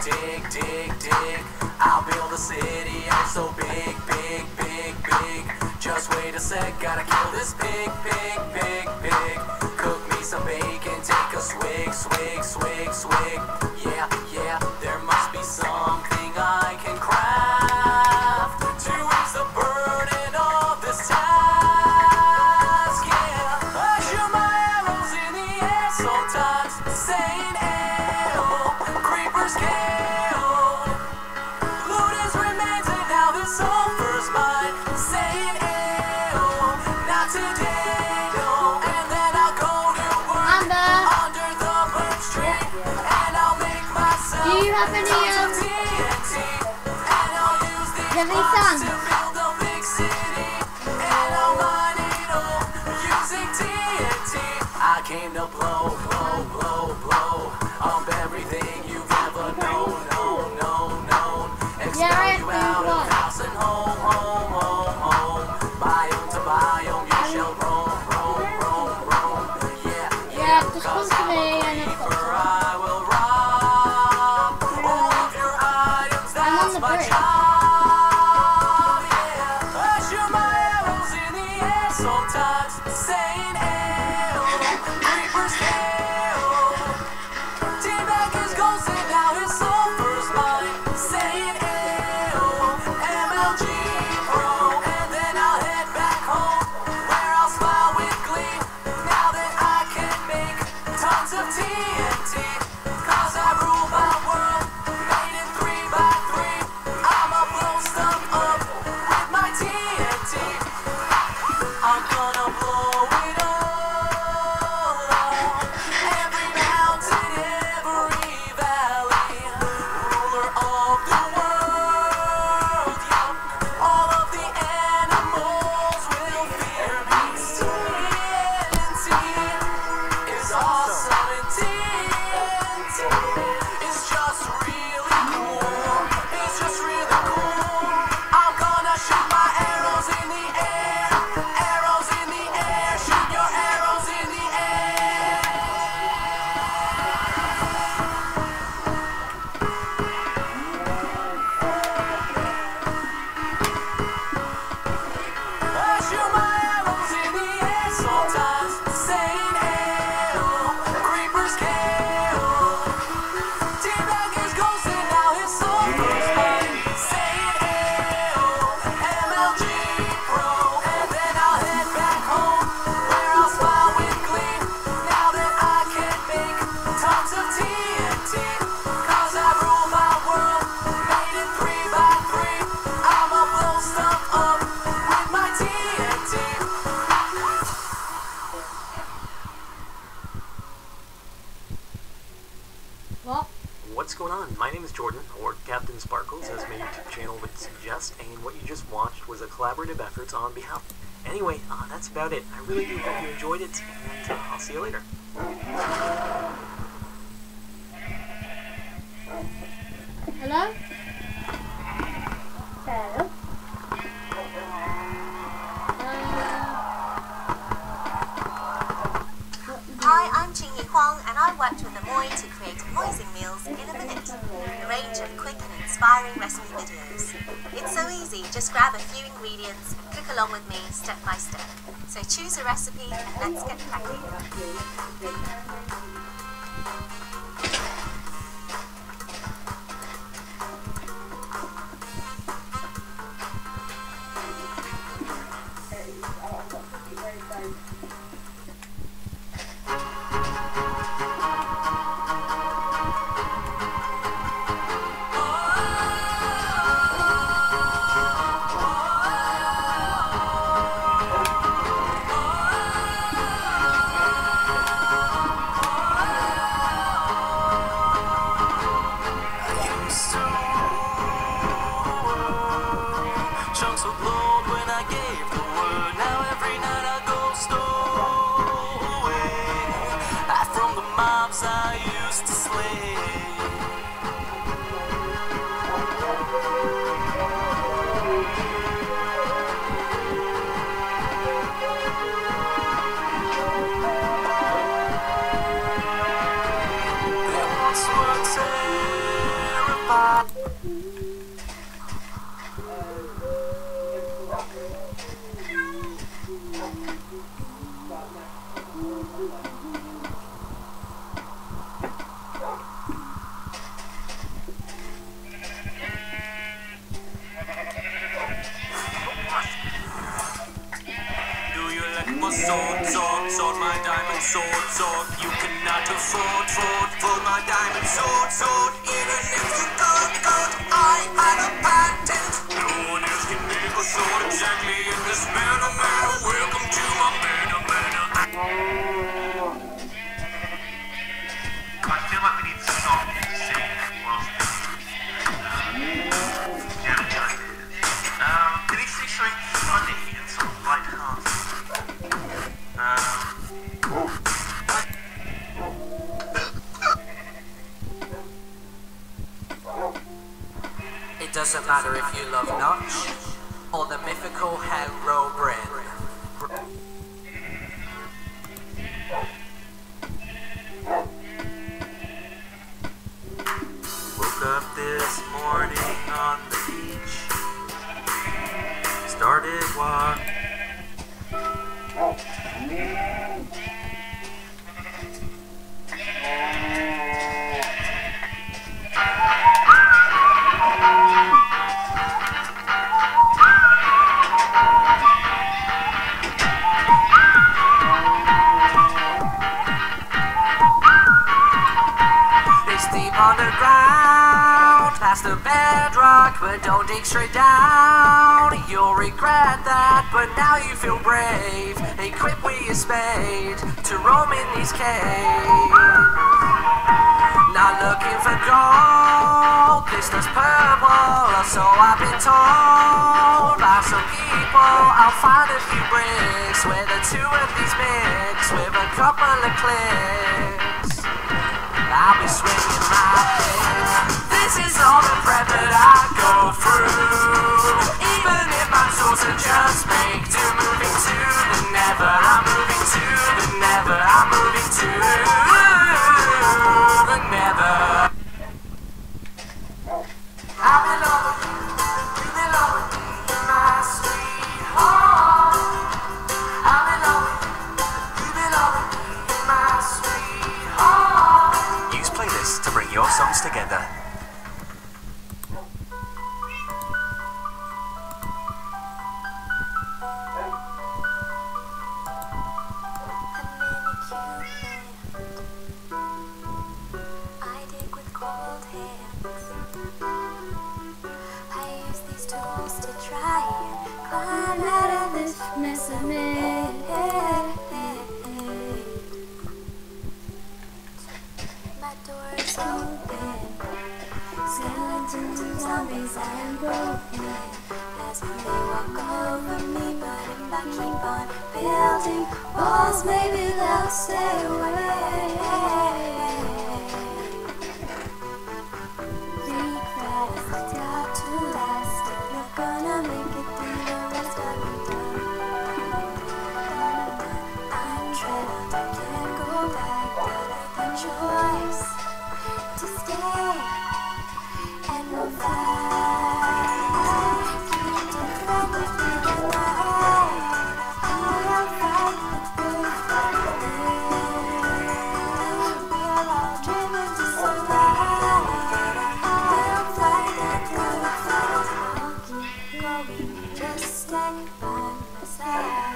dig, dig, dig. I'll build a city, oh so big, big, big, big. Just wait a sec, gotta kill this pig, pig, pig, pig. Cook me some bacon, take a swig, swig, swig, swig. Yeah, yeah, there must be something I can craft to ease the burden of this task. Yeah, I shoot my arrows in the air sometimes, saying arrow, creepers killed. Loot his remains and now this sulfur's mine, saying arrow, not today, no. And then I'll go to work Amber, under the birch tree, and I'll make myself do you have any um? T N T, and I'll use these Do you have any blocks songs? to build a big city, and I'll mine it all using T N T. I came to blow, blow, blow, blow up everything you've ever known, known, known, known. Expel Yeah, you I out of what? house and home, home, home, home. Biome to biome, you shall roam, roam, roam, roam. Yeah, Yeah, yeah, just 'cause come to I'm a me and I've got reaper, some. I will rob all of your items, I'm on that's the my bridge. job. Yeah, I shoot my arrows in the air sometimes, saying arrow, creepers kill. T-Bag is ghost and now his sulfur's mine, saying arrow, M L G Pro. And then I'll head back home, where I'll smile with glee, now that I can make tons of T N T. Cause I rule my world, made in three by three. I'ma blow stuff up with my T N T. I'm gonna blow it all up. Every mountain, every valley. Ruler of the world, yup. All of the animals will fear me. T N T is awesome, and T N T is just really cool. It's just really cool. I'm gonna shoot my arrows in the air. Arrows in the air. Shoot your arrows in the air. I shoot my arrows in the air sometimes, saying arrow, creepers kill. T-Bag is ghost and now his sulfur's mine, saying arrow, M L G Pro. And then I'll head back home, where I'll smile with glee, now that I can make tons of T N T. Cause I rule my world, made in three by three. I'ma blow stuff up with my T N T. What? What's going on? My name is Jordan, or Captain Sparkles, as my YouTube channel would suggest, and what you just watched was a collaborative effort on behalf. Anyway, uh, that's about it. I really do hope you enjoyed it, and uh, I'll see you later. Hello? Hello. Hi, I'm Ching Yi Huang, and I worked with Amoy to create Amoyzing Meals in a Minute, a range of quick and inspiring recipe videos. It's so easy, just grab a few ingredients and cook along with me step by step. So choose a recipe and let's get cracking. my sword, sword, sword, my diamond sword, sword. You cannot afford, afford, afford my diamond sword, sword. Even if you don't, don't, I had a patent. No one else can make a sword exactly in this manner, manner. Welcome to my manner, manner. I feel like we need something to say. What else? Yeah, yeah, I did. Um, did he say something funny and sort of light-hearted? Um... It doesn't matter if you love Notch or the mythical Herobrine. Woke up this morning on the beach. Started walking. It's deep underground, past the bedrock, but don't dig straight down. You'll regret that, but now you feel brave. Equipped with your spade to roam in these caves. Not looking for gold, this does purple, or so I've been told by some people. I'll find a few bricks where the two of these mix with a couple of clicks. I'll be swinging my head. This is all the prep that I go through. Even if my tools are just make do. Moving to the never, I'm moving to the never, I'm moving to the never. I belong with you, you belong with me, my sweetheart. I belong with you, you belong with me, my sweetheart. Use playlists to bring your songs together. I dig with cold hands. I use these tools to try and climb out of this mess I made. My door's open. Skeletons and zombies I am broken. As they walk over me, but if I keep on building walls, maybe they'll stay away. Regrets out to last, and I'm gonna make it through the rest of the day. I'm trapped, I can't go back, but I have choice to stay and we'll fight. Keep different with me tonight. I'll fight the good fight. We're all driven to survive. I'll fight the good fight. I'll keep going, just stay by my side.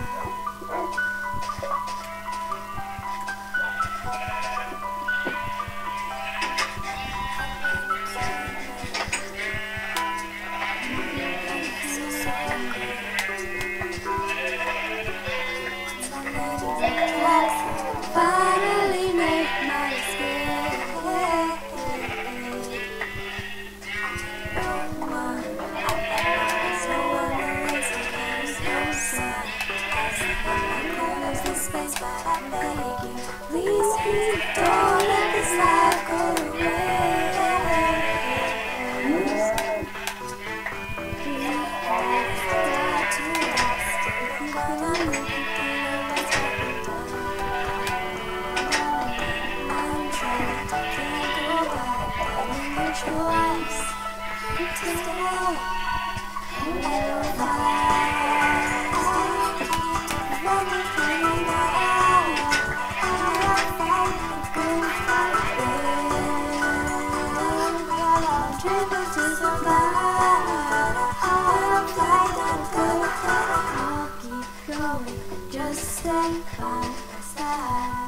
Finally make my escape. No one, there's no one erasing, there's no sun. I close the space, but I'm begging, please, please don't let this life go away. Got to last, I'm gonna make it through the rest of the day. I'm trapped, I can't go back, but in your choice to stay and fight. Keep running through my eyes. I'll fight the good fight. We're all driven to survive. I'll fight the good fight. I'll keep going, just stay by my side.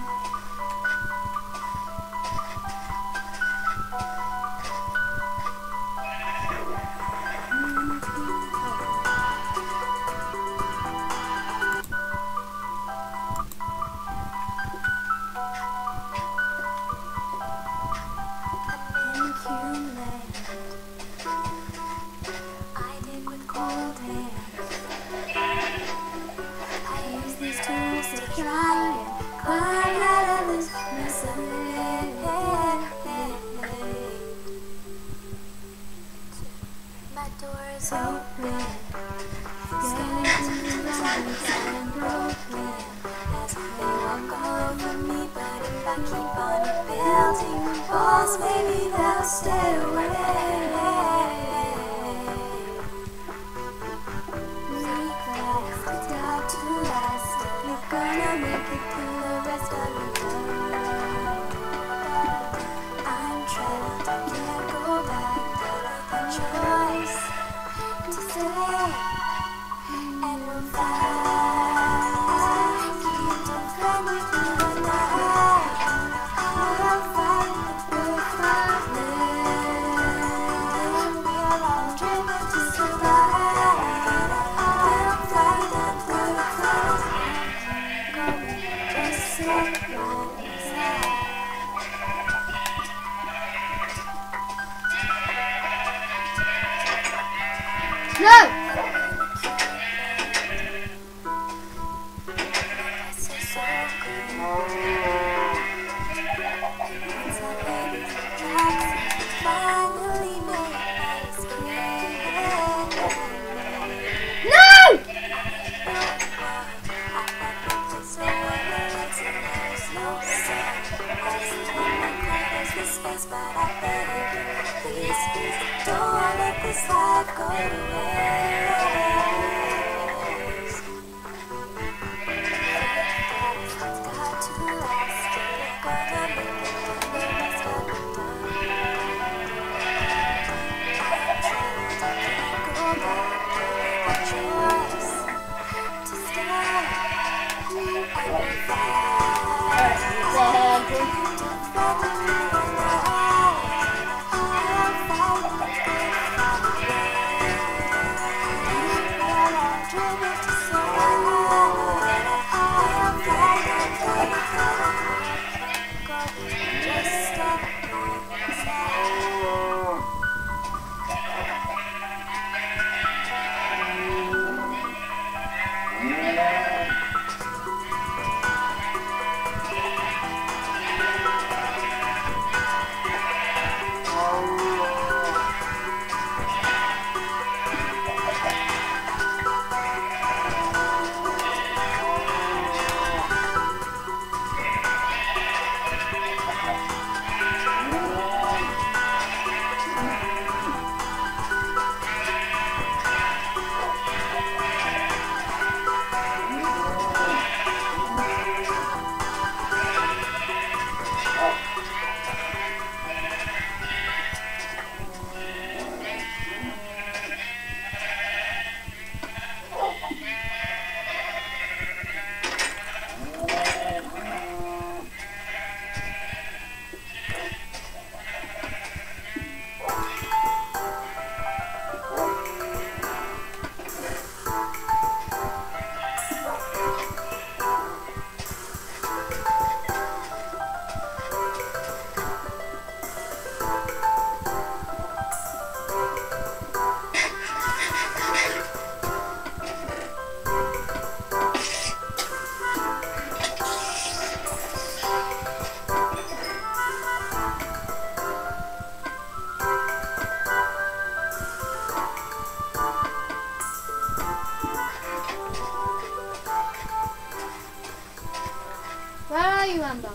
you, Amber?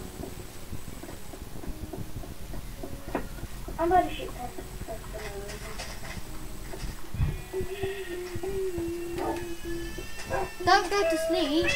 I'm about to shoot this. Don't go to sleep.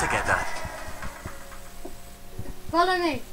together. Follow me.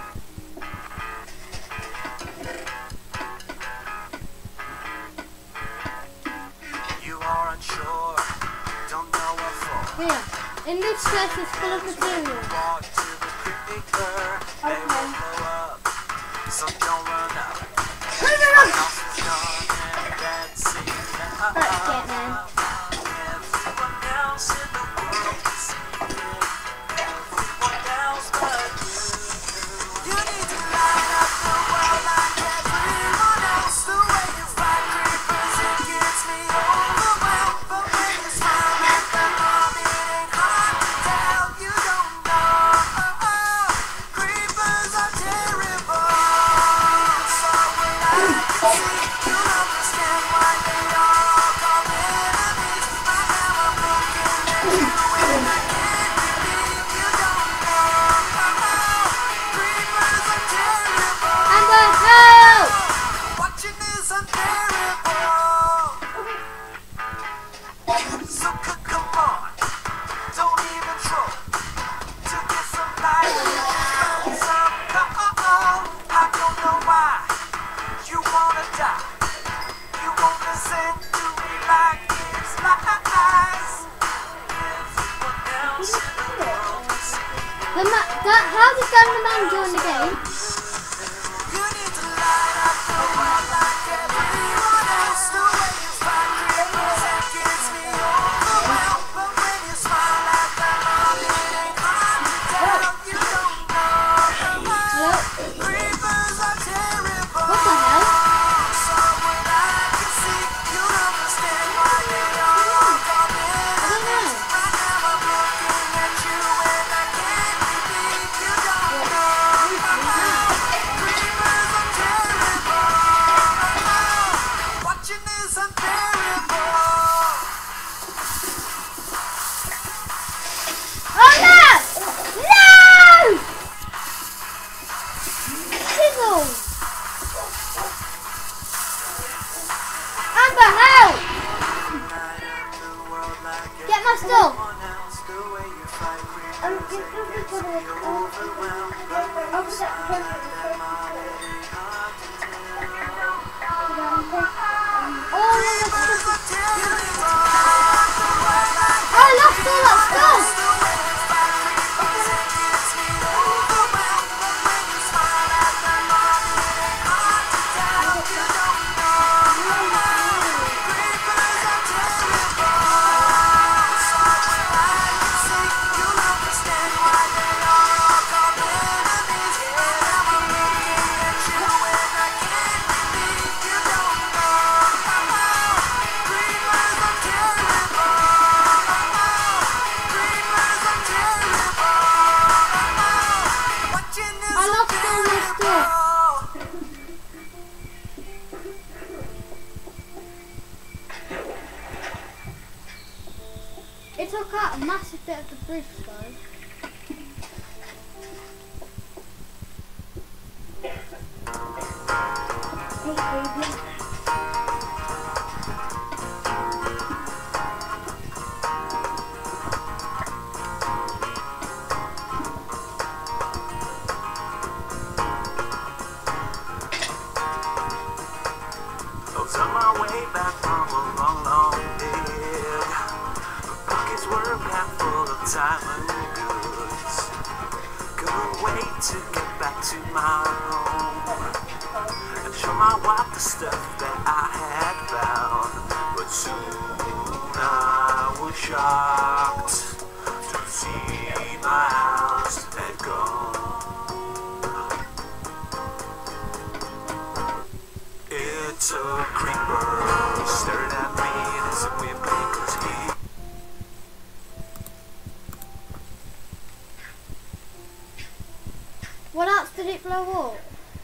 You are unsure, don't know what for. Here, in this chest is full of material. Walk to the creeper, they will blow up, so don't run up. Run, run, run! House is gone and that's it. Let's get man. Everyone else in the world can see it. Everyone else but you. You need to light up the world like everyone else. The way you fight creepers, it gets me overwhelmed. But when you smile at the mom, it ain't hard to tell. You don't know. Creepers are terrible. So when I can see, you'll understand why they are all called enemies. Right now I'm looking at you and I can't believe you don't know. Creepers are terrible. Amber, help! Watching is unbearable. So c- come on, don't even try to get some light. Some call. I don't know why you wanna die. You won't listen to me like it's lies. Everyone else in the world is The ma that, how did the man join the game? you need to light up the world like everyone else. The way you fight creepers, it gets me overwhelmed. But when you smile at them all, it ain't hard to tell. You don't know. Hello? Creepers are terrible. What the hell? So when I can see, you'll understand why they are all called enemies. Right now I'm looking at you and I can't believe you don't know. Creepers are terrible. Watching is unbearable. Oh no! No! Sizzle! Amber, help! Get my stuff! Um, you can just put it, um, over that person. All of the stuff. I lost all that stuff! I lost all my stuff. It took out a massive bit of the bridge though. I was on my way back from a long, long day. My pockets were packed full of time and goods. Couldn't wait to get back to my home and show my wife the stuff that I had found. But soon I was shocked to see my house had gone. It's a creeper staring at me and it's a weird because he What else did it blow up?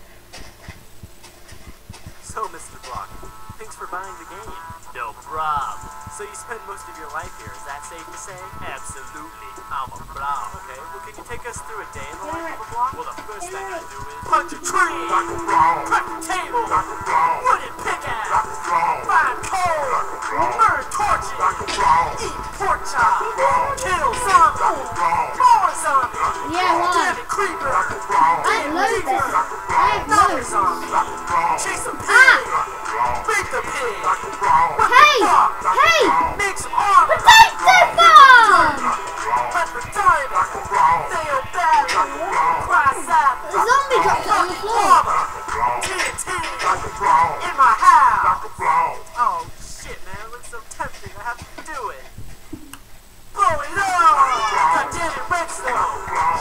So, Mister Block, thanks for buying the game. No problem. So you spend most of your life here, is that safe to say? Absolutely. I'm a block. Okay, well can you take us through a day in the life of a block? Well, the first thing I do is punch a tree, crack a table, wooden pickaxe, find coal, burn torches, eat pork chop, kill zombies,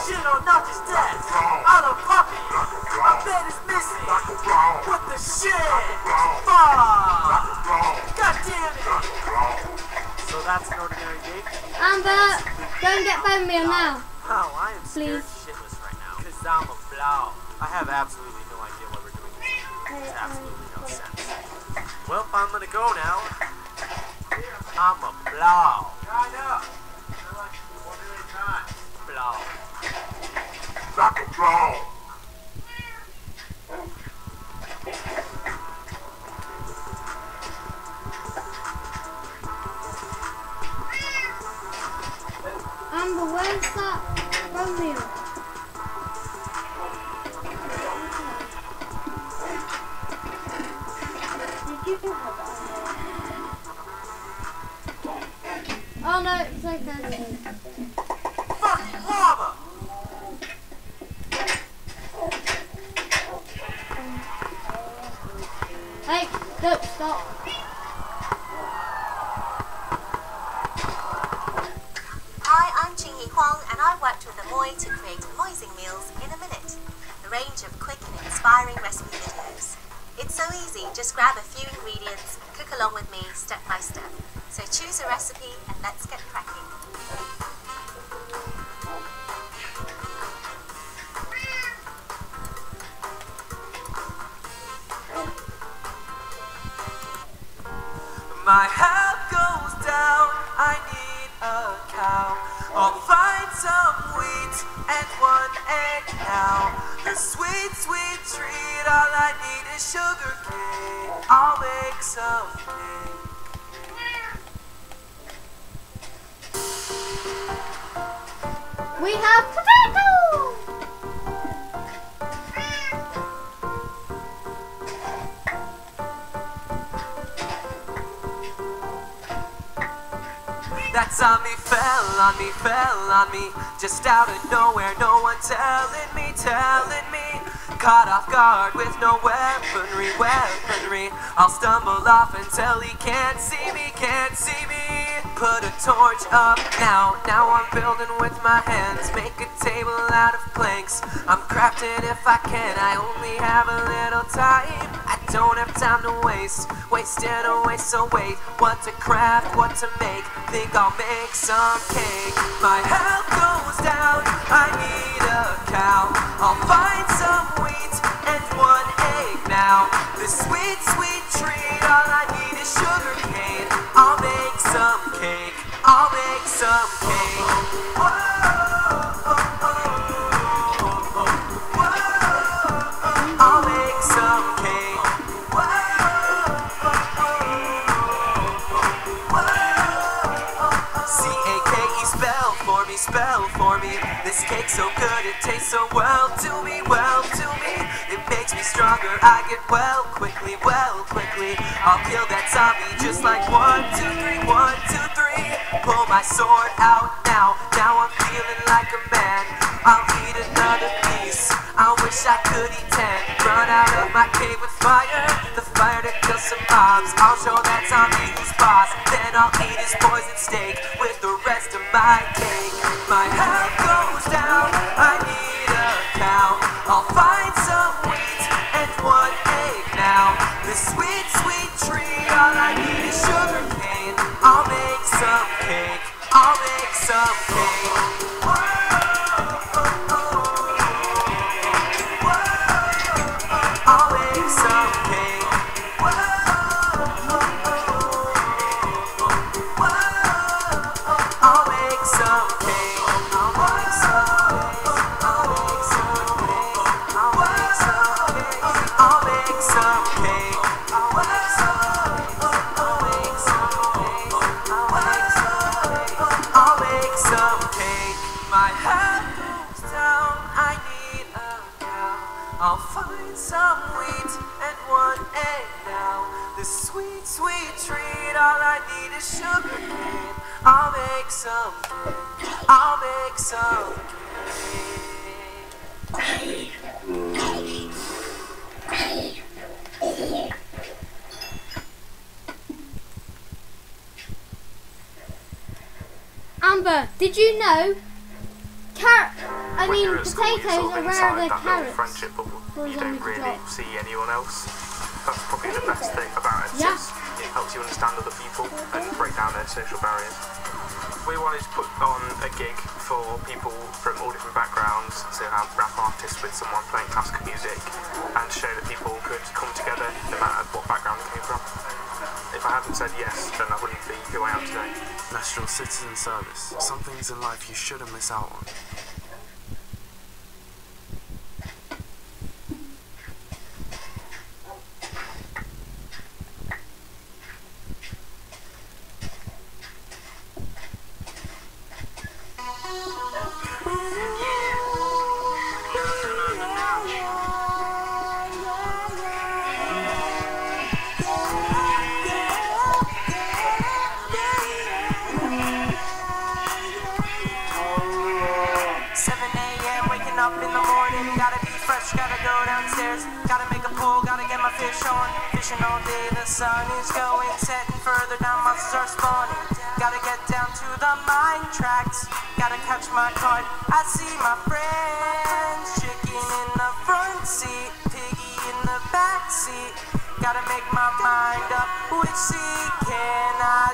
shit on Notch's desk. On a puppy. My bed is missing. What the shit? Fuck. God damn it. So that's an ordinary day? Amber, don't get bone meal now. Oh, I am scared Please. shitless right now. Cause I'm a blow. I have absolutely no idea why we're doing this. Makes absolutely no sense. Well, I'm gonna go now. I'm a blow. I know. They're like one at a time. Blow. Like a blow. Amber, where's that bone meal? Did you have that? Oh no, it's okay. Fucking lava! Hey, look, stop. Hi, I'm Chingy Huang, and I worked with Amoy to create Amoyzing Meals in a Minute, a range of quick and inspiring recipe videos. It's so easy, just grab a few ingredients and cook along with me step by step. So choose a recipe and let's get cracking. My health goes down, I need a cow. I'll find some wheat and one egg now. The sweet, sweet treat, all I need is sugar cane. I'll make some cake. We have potato! That zombie fell on me, fell on me, just out of nowhere, no one telling me, telling me. Caught off guard with no weaponry, weaponry. I'll stumble off until he can't see me, can't see me. Put a torch up now, now I'm building with my hands. Make a table out of planks, I'm crafting if I can. I only have a little time, I don't have time to waste. Wasting away, so wait, what to craft, what to make. Think I'll make some cake. My health goes down, I need a cow. I'll find some wheat and one egg now. This sweet, sweet treat, all I need is sugar cane. I'll make some cake, I'll make some cake. Whoa, oh, oh, oh, whoa, I'll make some cake. Whoa, oh, oh, whoa, C A K E spell for me, spell for me. This cake's so good, it tastes so well to me, well to me. It makes me stronger, I get well quickly, well quickly. I'll kill that zombie just like one, two, three, one, two, three. Pull my sword out now, now I'm feeling like a man. I'll eat another piece, I wish I could eat ten. Run out of my cave with fire, the fire to kill some mobs. I'll show that zombie who's boss, then I'll eat his poison steak with the rest of my cake. My health goes down, I need a cow. I'll find some wheat and one egg now. This sweet, sweet treat, all I need is sugar cane. I'll make some cake, I'll make some cake. Whoa, oh, oh, whoa, I'll make some cake. Whoa, oh, oh, whoa, I'll make some cake. I'll make some cake. I'll make some cake. I'll make some cake. I'll make some cake. I'll make some cake. I'll make some cake. I'll make some cake. My head goes down, I need a cow. I'll find some wheat and one egg now. This sweet, sweet treat, all I need is sugar cane. I'll make some cake. I'll make some cake. Amber, did you know car I when mean, you're at school, you're potatoes sort are of where inside the that little carrots friendship bubble. for You zombie don't to really drop. see anyone else. That's probably the best thing about it. Yeah. Is it helps you understand other people and break down their social barriers. We wanted to put on a gig for people from all different backgrounds, so have rap artists with someone playing classical music, and show that people could come together no matter what background they came from. If I hadn't said yes, then I wouldn't be who I am today. National Citizen Service. Some things in life you shouldn't miss out on. seven a m waking up in the morning, gotta be fresh, gotta go downstairs, gotta make a pool, gotta get my fish on, fishing all day, the sun is going, setting further down, monsters are spawning, gotta get down to the mine tracks, gotta catch my cart, I see my friends, chicken in the front seat, piggy in the back seat, gotta make my mind up, which seat can I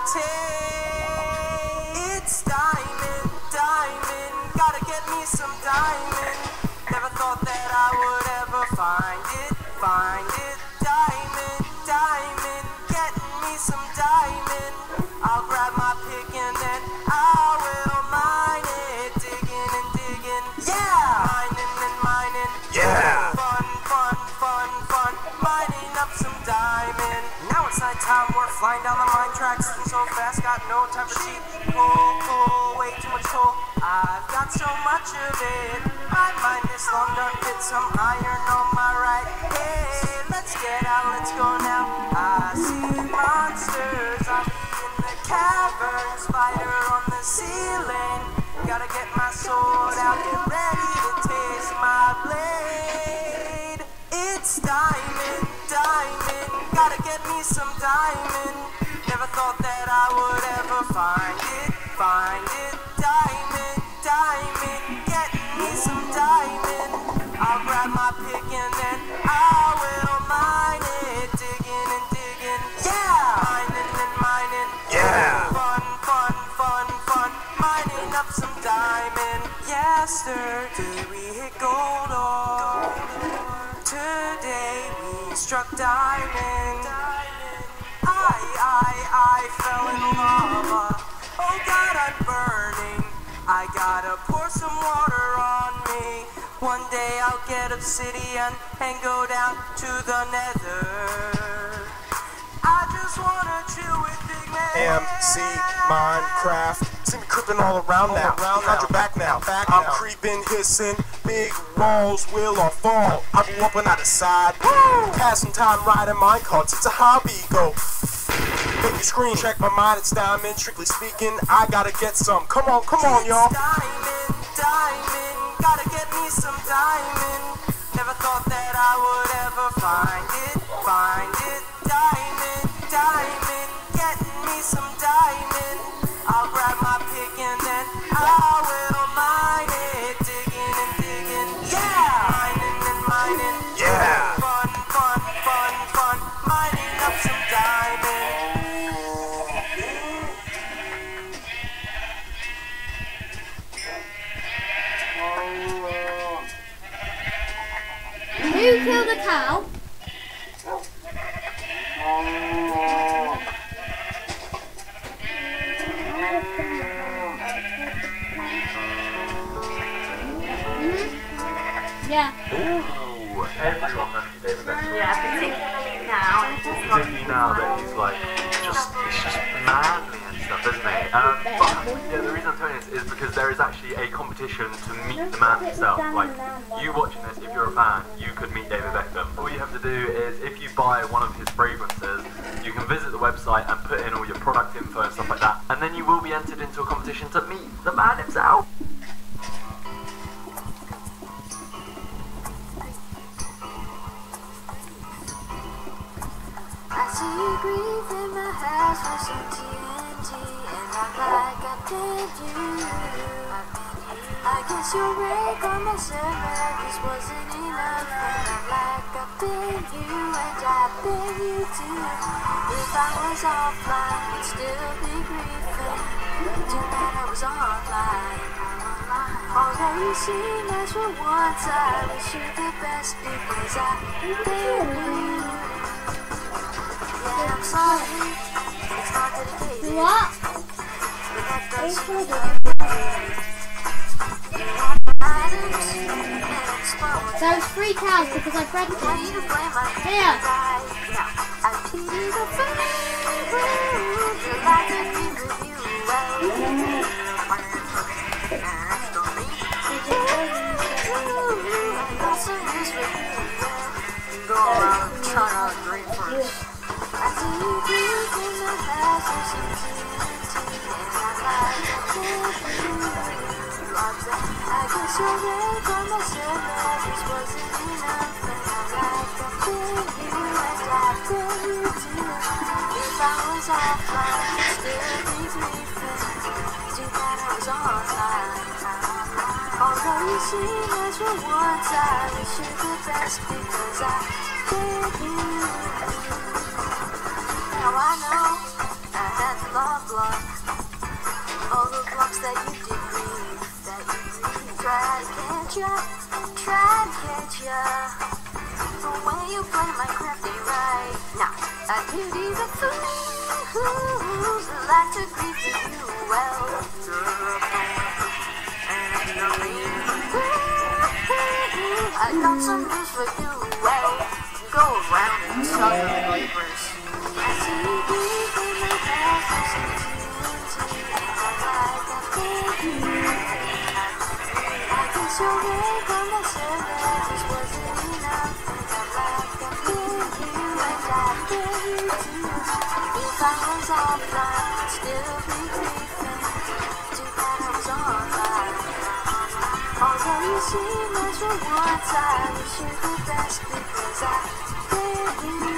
take? It's diamond, diamond, gotta get me some diamond. Never thought that I would ever find it, find it. Diamond, diamond, getting me some diamond. I'll grab my pick and then I will mine it, digging and digging. Yeah, mining and mining. Yeah. Fun, fun, fun, fun, mining up some diamond. Now it's night time, we're flying down the mine tracks, moving so fast, got no time to cheat. Pull, pull, way too much pull. I've got so much of it. I find this long done fit some iron on my right. Hey, let's get out, let's go now. I see monsters, I'm in the cavern, spider on the ceiling. Gotta get my sword out, get ready to taste my blade. It's diamond, diamond, gotta get me some diamond. Never thought that I would ever find it, find it. Diamond, diamond, get me some diamond. I'll grab my pick and then I will mine it, digging and digging. Yeah, mining and mining. Yeah. Fun, fun, fun, fun, mining up some diamond. Yesterday we hit gold ore. Today we struck diamond. I, I, I fell in lava. Oh God, I'm burning. I gotta pour some water on me. One day I'll get obsidian and go down to the nether. I just wanna chill with big man. M C Minecraft. See me creeping all around now. Behind your back now. Back I'm now. creeping, hissing. Big walls will all fall. I go up and I decide. Woo! Passing time riding minecarts. It's a hobby. Go. Make you scream. Check my mind. It's diamond. Strictly speaking, I gotta get some. Come on, come on, y'all. Diamond, diamond. Gotta get me some diamond. Never thought that I would ever find it, find it. Diamond, diamond, getting me some diamond. I'll grab my pick and then I will mine it, digging and digging. Yeah, mining and mining. Yeah. Fun, fun, fun, fun, mining up some diamond. Who killed the cow? Mm-hmm. Yeah. Ooh, everyone knows David Beckham. Yeah, particularly now. It's just like Particularly now that he's like just he's just manly and stuff, isn't he? Um, but yeah, the reason I'm telling you this is because there is actually a competition to meet the man himself. Like you watching this, if you're a fan, you could meet David Beckham. All you have to do is if you buy one of his fragrances, you can visit the website and put in all your product info and stuff like that, and then you will be entered into a competition to meet the man himself. I see you breathe in my house with some T N T, and I'm like, I did you, I did you. I guess your break on my service wasn't enough. And I'm like, I beg you and I beg you too. If I was offline, I'd still be grieving. Too bad I was online. Although you seem nice for once, I wish you the best because I beg you. Yeah, I'm sorry. It's not dedicated. What? But that does feel good. There was three cows because I bred them. Here. Go around and try out green first. I see you in the past or something. I guess your break on my service wasn't enough. And I'm like, I beg you and I beg you too. If I was offline, I'd still be grieving. Too bad I was online. Although you seem nice for once, I wish you the best because I beg you. Now I know I had the love block. All the blocks that you did read, that you read. Try to catch ya, try to catch ya. The way you play my craft ain't right. Now, I pity the fools that like to creep to you well. And you know me. I got some news for you, well. Go around and tell your neighbors. I see you deep in the past, so break on my service wasn't enough. And I'm like, I beg you and I beg you too. If I was offline, I'd still be grieving. Too bad I was online. Although you seem nice for once, I wish you the best because I beg you.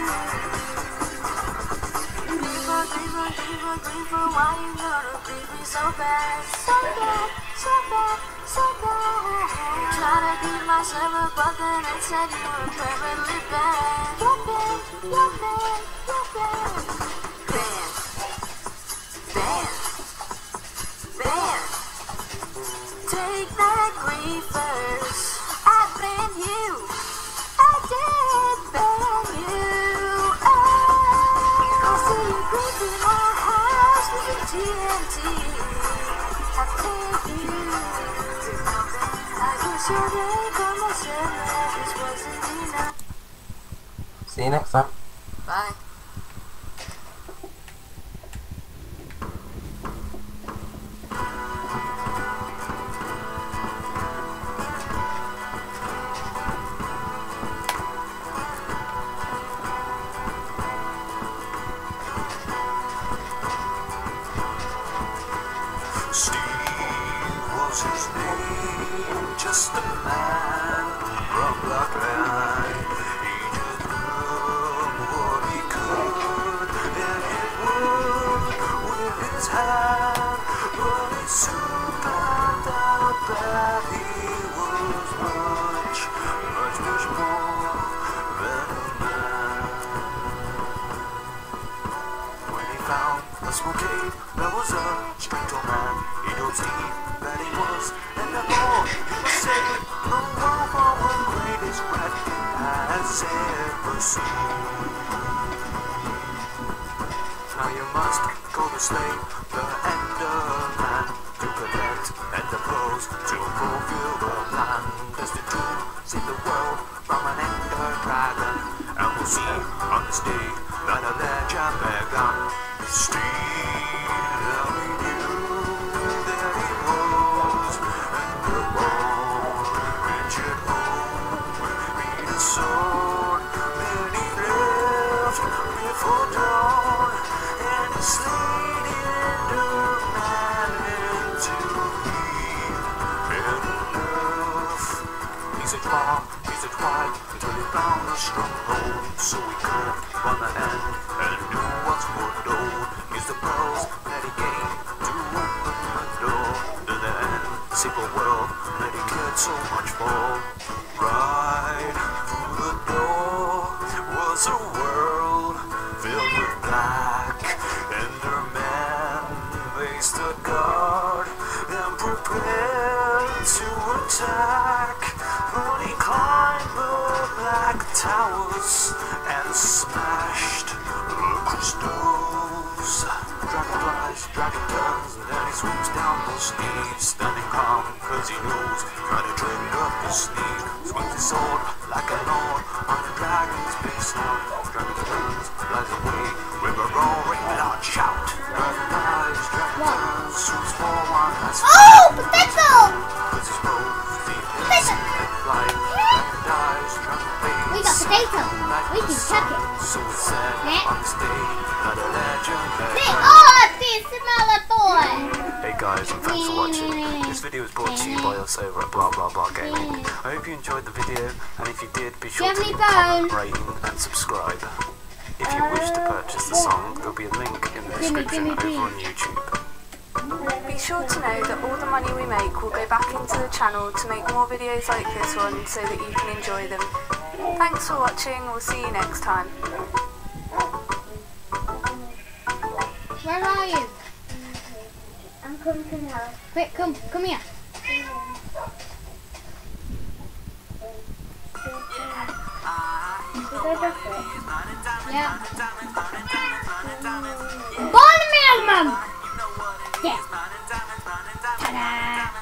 Griever, griever, griever, griever, why you gonna grieve me so bad? So bad, so bad, so bad. Try to keep myself up, but then I said you were permanently banned. You're banned, you're banned, you're banned. Banned, banned, banned. Take that, griefers. I banned you. I did ban you. Oh, I see you grieving my house with your T N T. I banned you. See you next time. Bye. Steve was his name, just a man from Black Line. He just did what he could, and it worked with his hand. But he soon found out that he was much, much, much more than a man. When he found a small cave, there was a strange old man. He told Steve that he was, and the more he was saved, the world for the greatest craft he has ever seen. Now you must go to slay the Enderman to collect Ender pearls to fulfill the plan. Destined to save the world from an Ender dragon, and we'll see on this day that a legend began. Steve, we knew that he was Enderborn, Richard home, made a sword, then he left before dawn, and he slayed Enderman into being enough. He's a claw, he's a twine, until he found a stronghold, so he could run the end and do what's foretold. Use the pearls that he gained to open the door to the end, simple world. so much more. Right through the door was a world filled with black Endermen. They stood guard and prepared to attack. But he climbed the black towers and smashed the crystals. Dragonflies, dragon guns, and then he swoops down those steeds, standing calm cause he knows, trying to drink up the steed. Swings his sword like a lord on the dragon's big snout. Dragon guns, flies away, river roaring, loud shout. Dragon dies, dragon guns, swoops forward, has Oh, potato! cause he's both the insect and flight. Dragon dies, dragon fades. We got potato. We can chuck it. So it's said Next. on this day that a legend Hey, oh, this smell a toy. Hey guys, and thanks for watching. This video was brought to you by us over at Blah Blah Blah Gaming. I hope you enjoyed the video, and if you did, be sure Do to you leave have a any comment, rating, and subscribe. If you wish to purchase the song, there'll be a link in the Gimme, description gimme, gimme. over on YouTube. Be sure to know that all the money we make will go back into the channel to make more videos like this one so that you can enjoy them. Thanks for watching, we'll see you next time. Where are you? I'm coming to the house. Quick, come, come here. Did I just it? Yeah. Born Mailman! Yeah. Ta-da.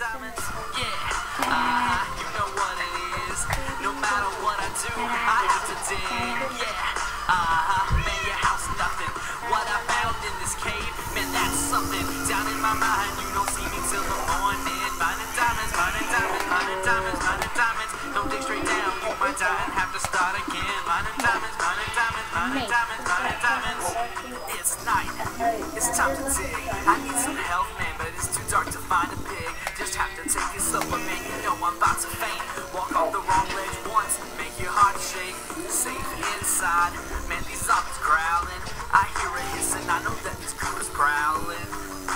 Don't dig straight down, you might die and have to start again. Mining diamonds, mining diamonds, mining diamonds, mining diamonds. It's night, it's time to dig. I need some help, man, but it's too dark to find a pig. Just have to take it slow, but man, you know I'm about to faint. Walk off the wrong ledge once, make your heart shake. Safe inside, man, these zombies growling. I hear a hiss and I know that this crew is prowling.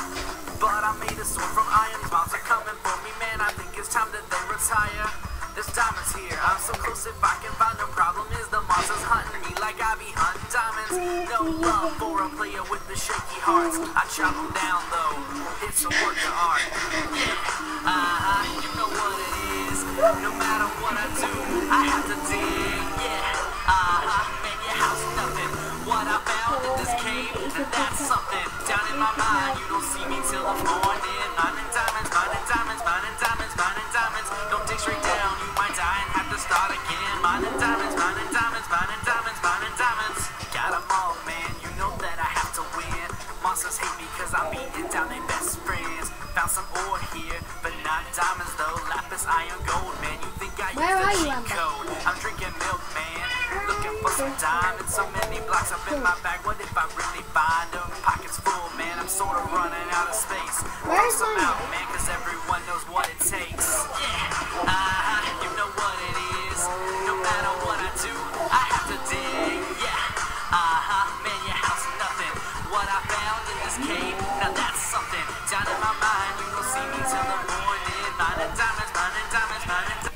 But I made a sword from iron, these mobs are coming for me, man. I think it's time that they retire. There's diamonds here, I'm so close if I can find. The problem is the monsters hunting me like I be hunting diamonds. No love for a player with the shaky hearts. I chop them down though, it's a work of art. Yeah, uh-huh, you know what it is. No matter what I do, I have to dig. Yeah, uh-huh, man, your house nothing. What I found in this cave, and that's something. Down in my mind, you don't see me till the morning. Mining diamonds, mining diamonds, mining diamonds, mining diamonds. Don't dig straight down, you might die and have to start again. Mining diamonds, mining diamonds, mining diamonds, mining diamonds. Got 'em all, man, you know that I have to win. Monsters hate me cause I'm beating down their best friends. Found some ore here, but not diamonds though. Lapis, iron, gold, man, you think I Where are use you, the cheat Amber? code? I'm drinking milk, man, looking for some diamonds. So many blocks up in my bag, what if I really find them? Pockets full, man, I'm sort of running out of space. Where's Some Sonya? out, man, cause everyone knows what it takes. Yeah, uh-huh, you know what it is. No matter what I do, I have to dig. Yeah, uh-huh, man, your house nothing. What I found in this cave, now that's something. Down in my mind, you don't see me till the morning. Mining diamonds, mining diamonds, mining diamonds.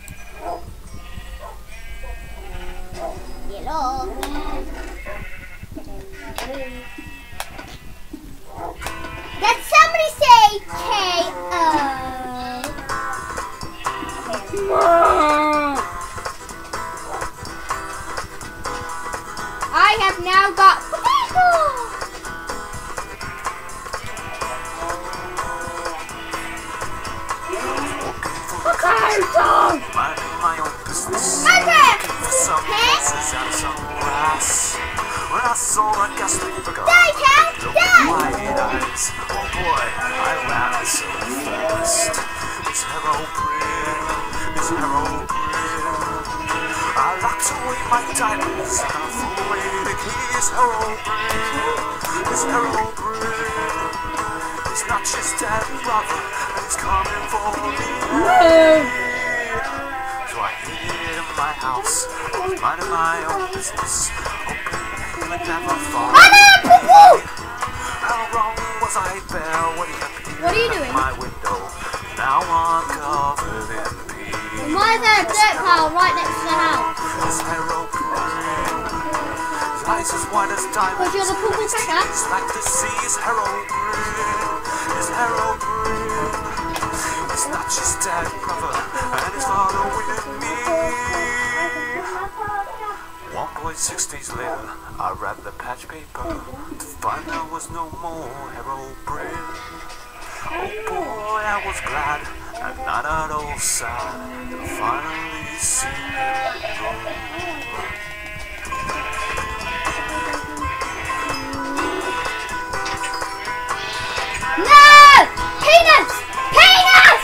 Hello. Did somebody say K O? I have now got potato. Potato. Minding my own business. Okay. For some places and some grass. When I saw a ghastly figure, Die, Cat. Die. wide eyes. Oh boy, I ran so fast. His hero brim, his hero brim. I locked away my diamonds and I threw away the key. His hero brim, his hero brim. He's not just dead brother, and he's coming for me. So I hid in my house, I was minding my own business, hoping he would never fall. How wrong was I there when he appeared What are you at doing? my window? Now I'm covered in Why is there a dirt pile right next to the house? His arrow green. His eyes as white as diamonds. Because you're the purple cracker. It's like the sea. His arrow green. His arrow green. It's not just dead brother and his father with me. one point six days later, I read the patch paper to find there was no more Herobrine. Oh boy, I was glad and not at all sad to finally see him go. No! Penis! Penis!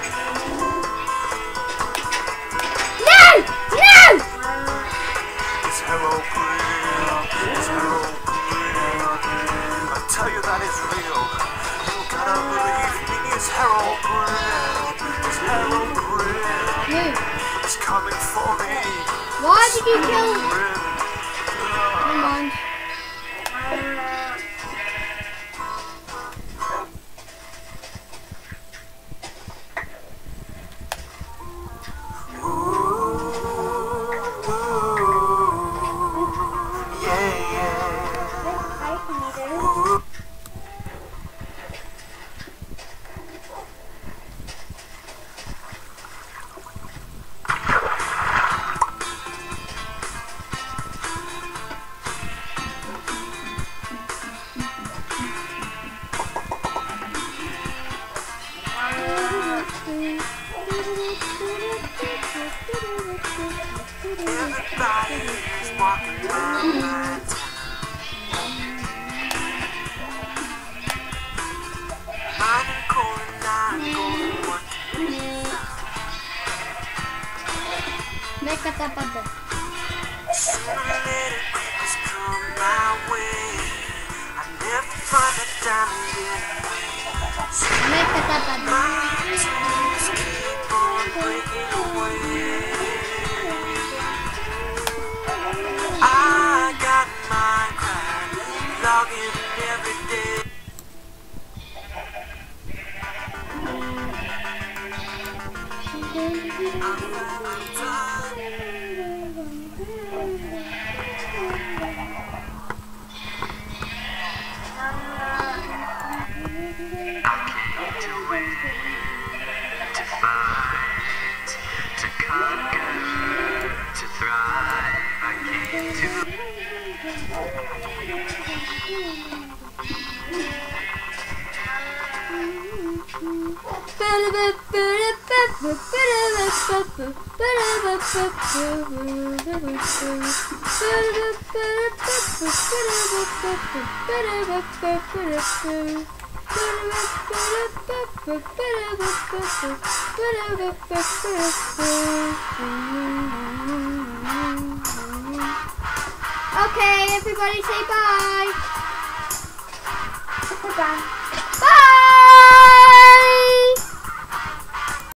No! No! It's Herobrine, it's Herobrine. I tell you that it's real. You gotta believe me. It's Herobrine, it's Herobrine. No. It's coming for me. Why did you kill? Never mind. Everybody's walking around. I'm calling, I'm going one. Make it up on the. Sooner or later, Christmas come my way. I never find a diamond in the Make it up on the. my dreams keep on breaking away. I got Minecraft logging every day. To fight, to conquer, to thrive. I came to. Okay, everybody say bye.